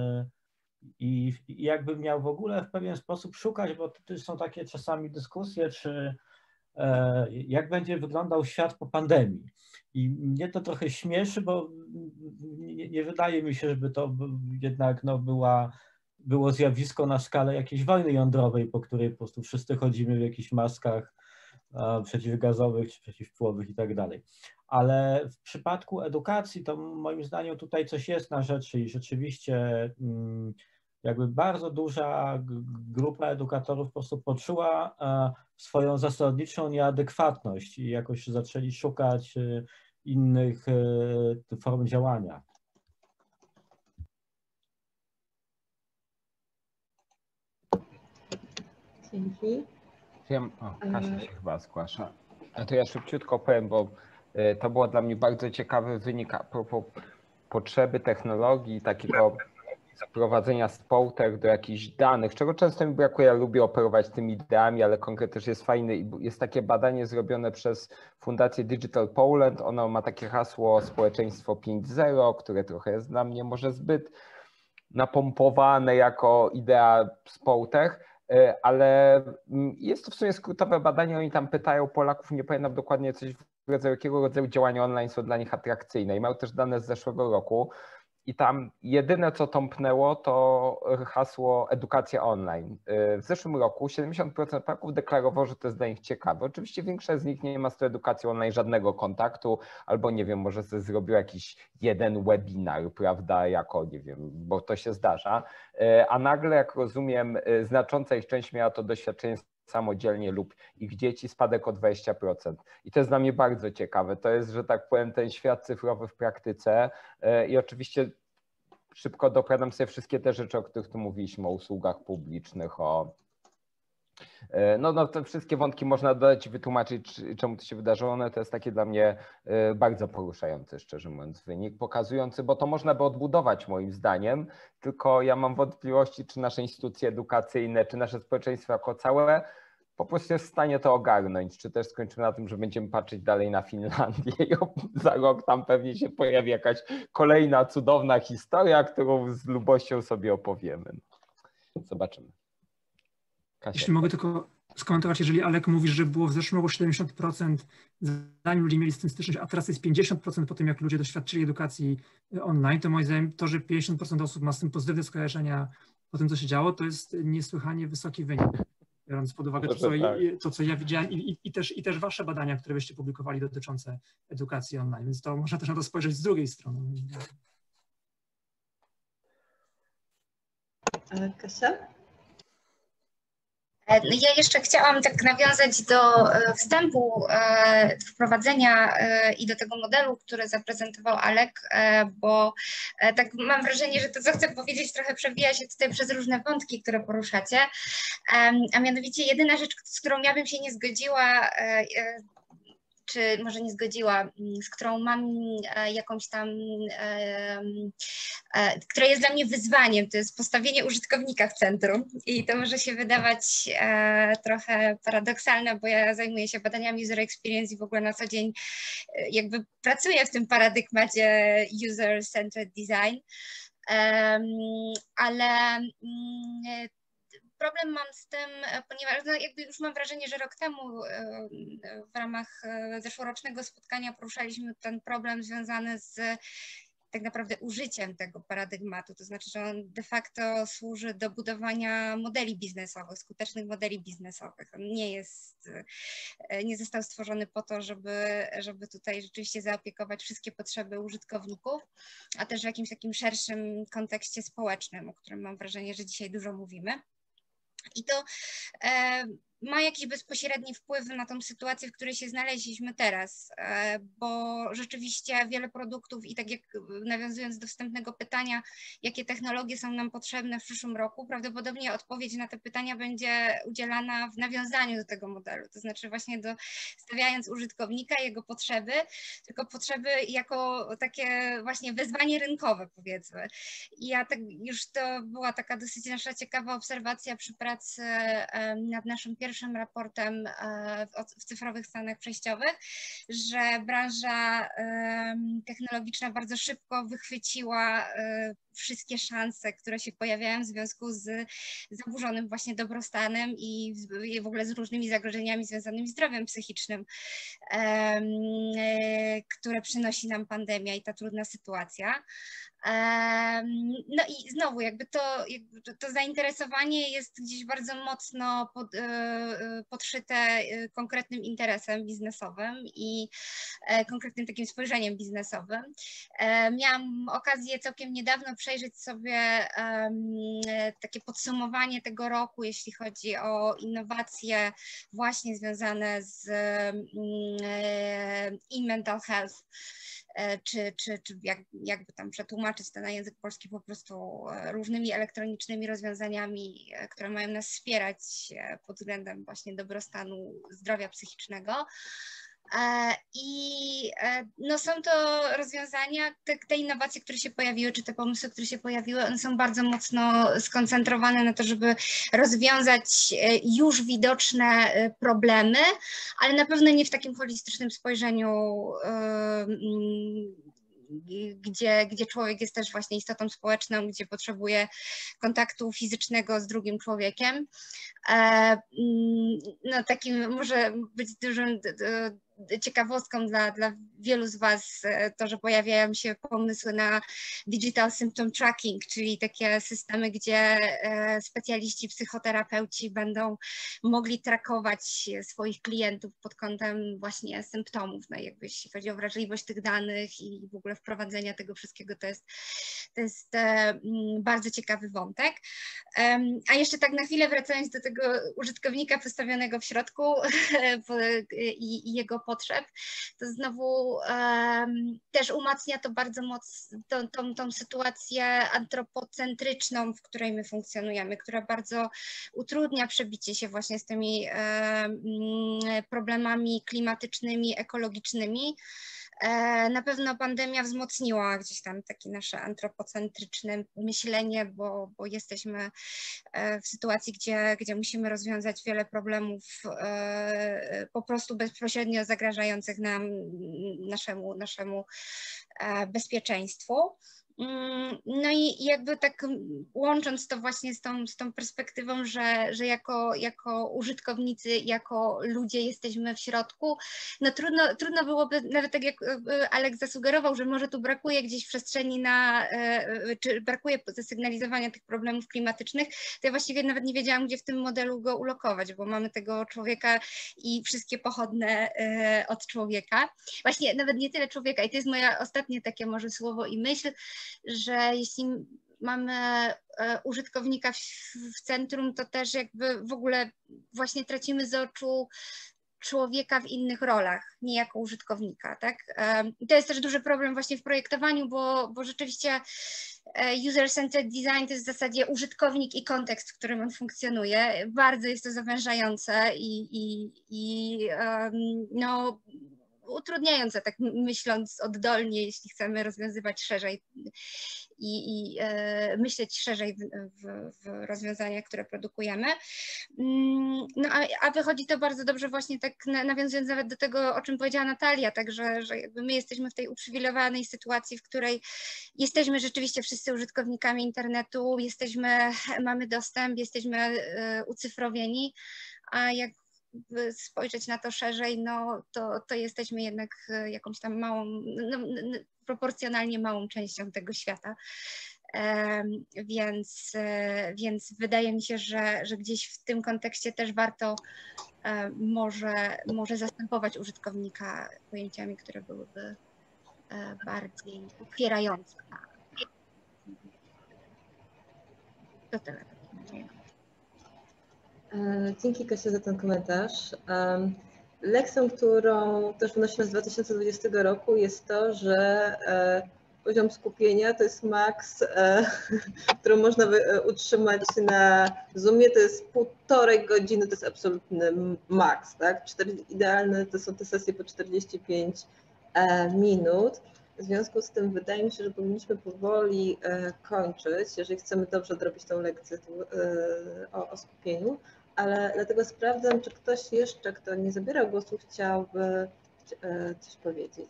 jakby miał w ogóle w pewien sposób szukać, bo to są takie czasami dyskusje, czy jak będzie wyglądał świat po pandemii. I mnie to trochę śmieszy, bo nie wydaje mi się, żeby to jednak było zjawisko na skalę jakiejś wojny jądrowej, po której po prostu wszyscy chodzimy w jakichś maskach przeciwgazowych czy przeciwpłowych i tak dalej. Ale w przypadku edukacji to moim zdaniem tutaj coś jest na rzeczy i rzeczywiście jakby bardzo duża grupa edukatorów po prostu poczuła swoją zasadniczą nieadekwatność i jakoś zaczęli szukać innych form działania. Dzięki. Kasia się chyba zgłasza. To ja szybciutko powiem, bo to było dla mnie bardzo ciekawy wynik a propos potrzeby technologii, takiego zaprowadzenia społtek do jakichś danych, czego często mi brakuje. Ja lubię operować tymi ideami, ale konkret też jest fajny i jest takie badanie zrobione przez Fundację Digital Poland. Ono ma takie hasło społeczeństwo 5.0, które trochę jest dla mnie może zbyt napompowane jako idea społtek, ale jest to w sumie skrótowe badanie. Oni tam pytają Polaków, nie pamiętam dokładnie coś w rodzaju, jakiego rodzaju działania online są dla nich atrakcyjne i mają też dane z zeszłego roku. I tam jedyne, co tąpnęło, to hasło edukacja online. W zeszłym roku 70% Polaków deklarowało, że to jest dla nich ciekawe. Oczywiście większość z nich nie ma z tą edukacją online żadnego kontaktu, albo nie wiem, może sobie zrobił jakiś jeden webinar, prawda, jako, nie wiem, bo to się zdarza. A nagle, jak rozumiem, znacząca ich część miała to doświadczenie samodzielnie lub ich dzieci, spadek o 20%. I to jest dla mnie bardzo ciekawe. To jest, że tak powiem, ten świat cyfrowy w praktyce i oczywiście szybko dopowiadam sobie wszystkie te rzeczy, o których tu mówiliśmy, o usługach publicznych, no te wszystkie wątki można dodać i wytłumaczyć, czemu to się wydarzyło. No to jest takie dla mnie bardzo poruszający, szczerze mówiąc, wynik pokazujący, bo to można by odbudować moim zdaniem, tylko ja mam wątpliwości, czy nasze instytucje edukacyjne, czy nasze społeczeństwo jako całe po prostu jest w stanie to ogarnąć, czy też skończymy na tym, że będziemy patrzeć dalej na Finlandię i za rok tam pewnie się pojawi jakaś kolejna cudowna historia, którą z lubością sobie opowiemy. Zobaczymy. Kasia. Jeśli mogę tylko skomentować, jeżeli Alek mówisz, że było w zeszłym roku 70%, zanim ludzie mieli z tym styczność, a teraz jest 50% po tym, jak ludzie doświadczyli edukacji online, to moim zdaniem to, że 50% osób ma z tym pozytywne skojarzenia po tym, co się działo, to jest niesłychanie wysoki wynik. Biorąc pod uwagę to, co ja widziałem i też wasze badania, które byście publikowali dotyczące edukacji online, więc to można też na to spojrzeć z drugiej strony. Kasia? Ja jeszcze chciałam tak nawiązać do wstępu, wprowadzenia i do tego modelu, który zaprezentował Alek, bo tak mam wrażenie, że to, co chcę powiedzieć, trochę przewija się tutaj przez różne wątki, które poruszacie, a mianowicie jedyna rzecz, z którą ja bym się nie zgodziła, czy może nie zgodziła, z którą mam jakąś tam, która jest dla mnie wyzwaniem, to jest postawienie użytkownika w centrum i to może się wydawać trochę paradoksalne, bo ja zajmuję się badaniami user experience i w ogóle na co dzień jakby pracuję w tym paradygmacie user-centered design, ale problem mam z tym, ponieważ no jakby już mam wrażenie, że rok temu w ramach zeszłorocznego spotkania poruszaliśmy ten problem związany z tak naprawdę użyciem tego paradygmatu, to znaczy, że on de facto służy do budowania modeli biznesowych, skutecznych modeli biznesowych. On nie został stworzony po to, żeby tutaj rzeczywiście zaopiekować wszystkie potrzeby użytkowników, a też w jakimś takim szerszym kontekście społecznym, o którym mam wrażenie, że dzisiaj dużo mówimy. I to ma jakiś bezpośredni wpływ na tą sytuację, w której się znaleźliśmy teraz, bo rzeczywiście wiele produktów i tak jak nawiązując do wstępnego pytania, jakie technologie są nam potrzebne w przyszłym roku, prawdopodobnie odpowiedź na te pytania będzie udzielana w nawiązaniu do tego modelu, to znaczy właśnie stawiając użytkownika, jego potrzeby, tylko potrzeby jako takie właśnie wyzwanie rynkowe, powiedzmy. I ja tak już to była taka dosyć nasza ciekawa obserwacja przy pracy nad naszym pierwszym raportem w cyfrowych stanach przejściowych, że branża technologiczna bardzo szybko wychwyciła wszystkie szanse, które się pojawiają w związku z zaburzonym właśnie dobrostanem i w ogóle z różnymi zagrożeniami związanymi z zdrowiem psychicznym, które przynosi nam pandemia i ta trudna sytuacja. No i znowu jakby to zainteresowanie jest gdzieś bardzo mocno podszyte konkretnym interesem biznesowym i konkretnym takim spojrzeniem biznesowym. Miałam okazję całkiem niedawno przejrzeć sobie takie podsumowanie tego roku, jeśli chodzi o innowacje właśnie związane z mental health, czy jakby tam przetłumaczyć to na język polski po prostu różnymi elektronicznymi rozwiązaniami, które mają nas wspierać pod względem właśnie dobrostanu zdrowia psychicznego. I no są to rozwiązania, te innowacje, które się pojawiły, czy te pomysły, które się pojawiły, one są bardzo mocno skoncentrowane na to, żeby rozwiązać już widoczne problemy, ale na pewno nie w takim holistycznym spojrzeniu, gdzie człowiek jest też właśnie istotą społeczną, gdzie potrzebuje kontaktu fizycznego z drugim człowiekiem. No takim może być ciekawostką dla wielu z Was to, że pojawiają się pomysły na digital symptom tracking, czyli takie systemy, gdzie specjaliści, psychoterapeuci będą mogli trakować swoich klientów pod kątem właśnie symptomów, no jakby jeśli chodzi o wrażliwość tych danych i w ogóle wprowadzenia tego wszystkiego, to jest bardzo ciekawy wątek. A jeszcze tak na chwilę wracając do tego użytkownika postawionego w środku i jego potrzeb, to znowu też umacnia to bardzo mocno tą sytuację antropocentryczną, w której my funkcjonujemy, która bardzo utrudnia przebicie się właśnie z tymi problemami klimatycznymi, ekologicznymi. Na pewno pandemia wzmocniła gdzieś tam takie nasze antropocentryczne myślenie, bo jesteśmy w sytuacji, gdzie musimy rozwiązać wiele problemów po prostu bezpośrednio zagrażających naszemu bezpieczeństwu. No i jakby tak łącząc to właśnie z tą perspektywą, że jako użytkownicy, jako ludzie jesteśmy w środku, no trudno byłoby, nawet tak jak Aleks zasugerował, że może tu brakuje gdzieś przestrzeni czy brakuje zasygnalizowania tych problemów klimatycznych, to ja właściwie nawet nie wiedziałam, gdzie w tym modelu go ulokować, bo mamy tego człowieka i wszystkie pochodne od człowieka. Właśnie nawet nie tyle człowieka, i to jest moje ostatnie takie może słowo i myśl, że jeśli mamy użytkownika w centrum, to też jakby w ogóle właśnie tracimy z oczu człowieka w innych rolach, nie jako użytkownika, tak? I to jest też duży problem właśnie w projektowaniu, bo rzeczywiście user-centered design to jest w zasadzie użytkownik i kontekst, w którym on funkcjonuje. Bardzo jest to zawężające i no, utrudniające, tak myśląc oddolnie, jeśli chcemy rozwiązywać szerzej i myśleć szerzej w rozwiązaniach, które produkujemy. No a wychodzi to bardzo dobrze właśnie tak nawiązując nawet do tego, o czym powiedziała Natalia, także że jakby my jesteśmy w tej uprzywilejowanej sytuacji, w której jesteśmy rzeczywiście wszyscy użytkownikami internetu, mamy dostęp, jesteśmy ucyfrowieni, a jak spojrzeć na to szerzej, no to jesteśmy jednak jakąś tam małą, proporcjonalnie małą częścią tego świata. Więc wydaje mi się, że gdzieś w tym kontekście też warto może zastępować użytkownika pojęciami, które byłyby bardziej otwierające. To tyle. Dzięki, Kasia, za ten komentarz. Lekcją, którą też wynosimy z 2020 roku, jest to, że poziom skupienia to jest maks, który można utrzymać na Zoomie, to jest 1,5 godziny, to jest absolutny maks, tak? Idealne to są te sesje po 45 minut. W związku z tym wydaje mi się, że powinniśmy powoli kończyć, jeżeli chcemy dobrze odrobić tą lekcję o skupieniu, ale dlatego sprawdzam, czy ktoś jeszcze, kto nie zabierał głosu, chciałby coś powiedzieć.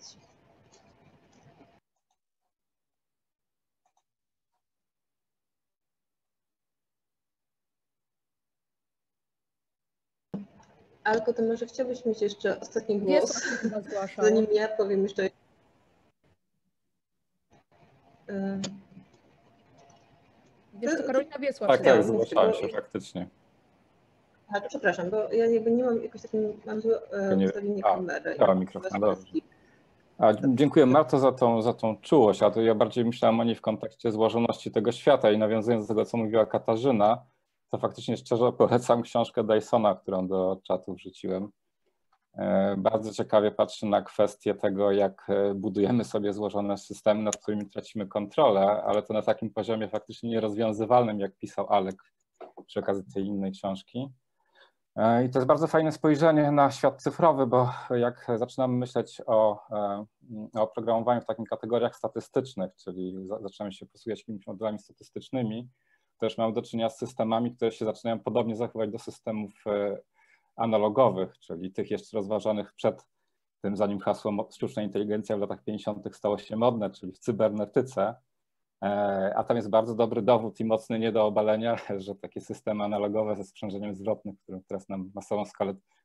Alko, to może chciałbyś mieć jeszcze ostatni głos, zanim ja powiem jeszcze. Wiesz, to Karolina Wiesław. Tak, zgłaszałem się faktycznie. A, przepraszam, bo ja jakby nie mam jakoś takim, mam złe ustawienie kamery. Mikrofon, dobrze. Dziękuję Marto za tą czułość, a to ja bardziej myślałem o niej w kontekście złożoności tego świata i nawiązując do tego, co mówiła Katarzyna, to faktycznie szczerze polecam książkę Dysona, którą do czatu wrzuciłem. Bardzo ciekawie patrzy na kwestię tego, jak budujemy sobie złożone systemy, nad którymi tracimy kontrolę, ale to na takim poziomie faktycznie nierozwiązywalnym, jak pisał Alek przy okazji tej innej książki. I to jest bardzo fajne spojrzenie na świat cyfrowy, bo jak zaczynamy myśleć o programowaniu w takich kategoriach statystycznych, czyli zaczynamy się posługiwać jakimiś modelami statystycznymi, to już mamy do czynienia z systemami, które się zaczynają podobnie zachowywać do systemów analogowych, czyli tych jeszcze rozważanych przed tym, zanim hasło sztuczna inteligencja w latach 50. stało się modne, czyli w cybernetyce. A tam jest bardzo dobry dowód i mocny nie do obalenia, że takie systemy analogowe ze sprzężeniem zwrotnym, które teraz nam masową skalę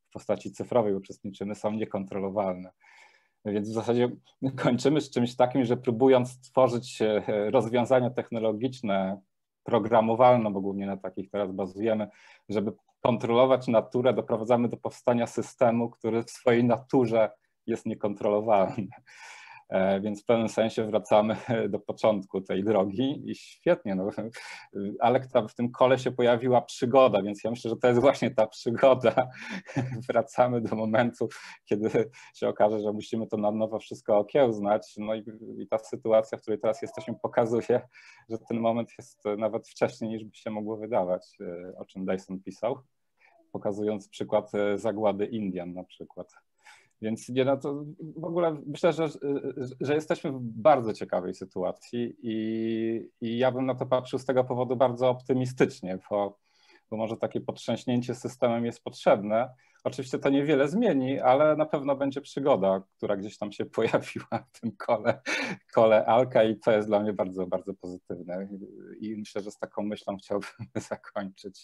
w postaci cyfrowej uczestniczymy, są niekontrolowalne. Więc w zasadzie kończymy z czymś takim, że próbując stworzyć rozwiązania technologiczne, programowalne, bo głównie na takich teraz bazujemy, żeby kontrolować naturę, doprowadzamy do powstania systemu, który w swojej naturze jest niekontrolowalny. Więc w pewnym sensie wracamy do początku tej drogi i świetnie, no, ale w tym kole się pojawiła przygoda, więc ja myślę, że to jest właśnie ta przygoda. Wracamy do momentu, kiedy się okaże, że musimy to na nowo wszystko okiełznać, no i ta sytuacja, w której teraz jesteśmy, pokazuje, że ten moment jest nawet wcześniej, niż by się mogło wydawać, o czym Dyson pisał, pokazując przykład zagłady Indian na przykład. Więc nie, no to w ogóle myślę, że jesteśmy w bardzo ciekawej sytuacji i ja bym na to patrzył z tego powodu bardzo optymistycznie, bo może takie potrząśnięcie systemem jest potrzebne. Oczywiście to niewiele zmieni, ale na pewno będzie przygoda, która gdzieś tam się pojawiła w tym kole Alka i to jest dla mnie bardzo, bardzo pozytywne. I myślę, że z taką myślą chciałbym zakończyć.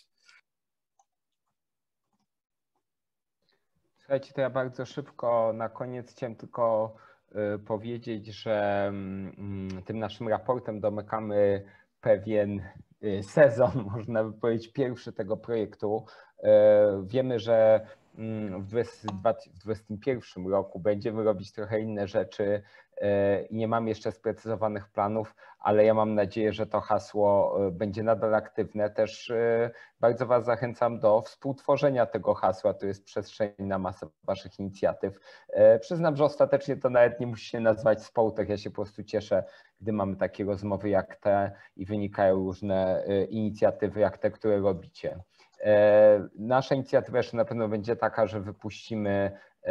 Słuchajcie, to ja bardzo szybko na koniec chciałem tylko powiedzieć, że tym naszym raportem domykamy pewien sezon, można by powiedzieć, pierwszy tego projektu. Wiemy, że w 2021 roku będziemy robić trochę inne rzeczy i nie mam jeszcze sprecyzowanych planów, ale ja mam nadzieję, że to hasło będzie nadal aktywne. Też bardzo Was zachęcam do współtworzenia tego hasła. To jest przestrzeń na masę Waszych inicjatyw. Przyznam, że ostatecznie to nawet nie musi się nazywać Społtech. Ja się po prostu cieszę, gdy mamy takie rozmowy jak te i wynikają różne inicjatywy jak te, które robicie. Nasza inicjatywa jeszcze na pewno będzie taka, że wypuścimy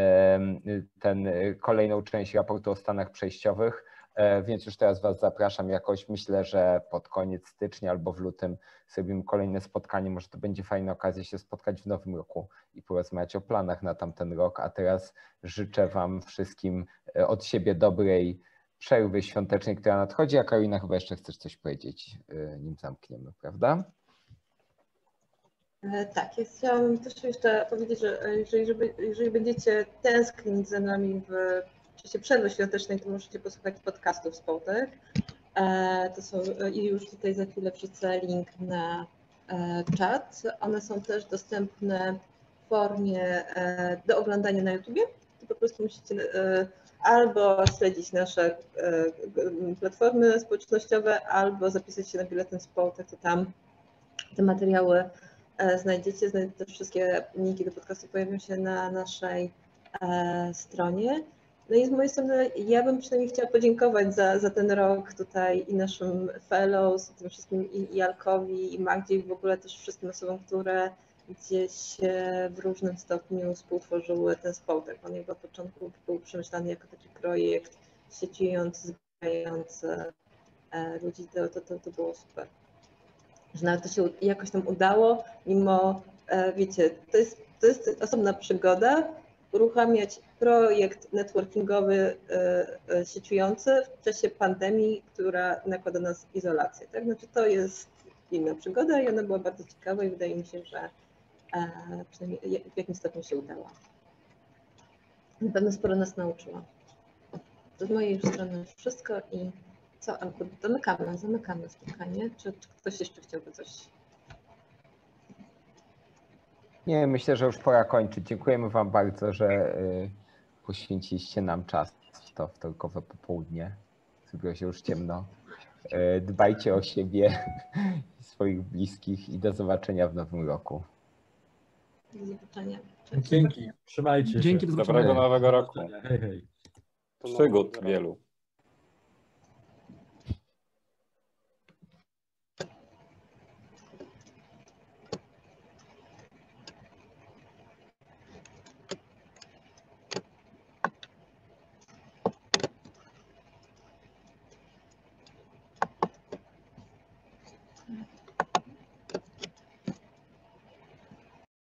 kolejną część raportu o stanach przejściowych, więc już teraz Was zapraszam jakoś. Myślę, że pod koniec stycznia albo w lutym zrobimy kolejne spotkanie. Może to będzie fajna okazja się spotkać w nowym roku i porozmawiać o planach na tamten rok. A teraz życzę Wam wszystkim od siebie dobrej przerwy świątecznej, która nadchodzi. A Karolina, chyba jeszcze chcesz coś powiedzieć, nim zamkniemy, prawda? Tak, chciałam też jeszcze powiedzieć, że jeżeli będziecie tęsknić za nami w czasie przerwy świątecznej, to możecie posłuchać podcastów Społtek. To są, i już tutaj za chwilę wrzucę link na czat. One są też dostępne w formie do oglądania na YouTubie. To po prostu musicie albo śledzić nasze platformy społecznościowe, albo zapisać się na biuletyn Społtek, to tam te materiały znajdziecie. Też wszystkie linki do podcastu pojawią się na naszej stronie. No i z mojej strony ja bym przynajmniej chciała podziękować za ten rok tutaj i naszym fellows, i tym wszystkim i Alkowi, i Magdzie, i w ogóle też wszystkim osobom, które gdzieś w różnym stopniu współtworzyły ten Społtek. On jakby od początku był przemyślany jako taki projekt sieciujący, zbierający ludzi. To było super. Że nawet to się jakoś tam udało, mimo, wiecie, to jest osobna przygoda, uruchamiać projekt networkingowy sieciujący w czasie pandemii, która nakłada na nas izolację. Tak? Znaczy to jest inna przygoda i ona była bardzo ciekawa i wydaje mi się, że przynajmniej w jakimś stopniu się udała. Na pewno sporo nas nauczyła. To z mojej strony już wszystko i co, Anku, zamykamy spotkanie. Czy ktoś jeszcze chciałby coś? Nie, myślę, że już pora kończyć. Dziękujemy Wam bardzo, że poświęciliście nam czas w to wtorkowe popołudnie. Zrobiło się już ciemno. Dbajcie o siebie, swoich bliskich i do zobaczenia w nowym roku. Do zobaczenia. Dzięki. Trzymajcie się. Dzięki, do zobaczenia. Dobrego nowego roku. Hej, hej. Przygód wielu.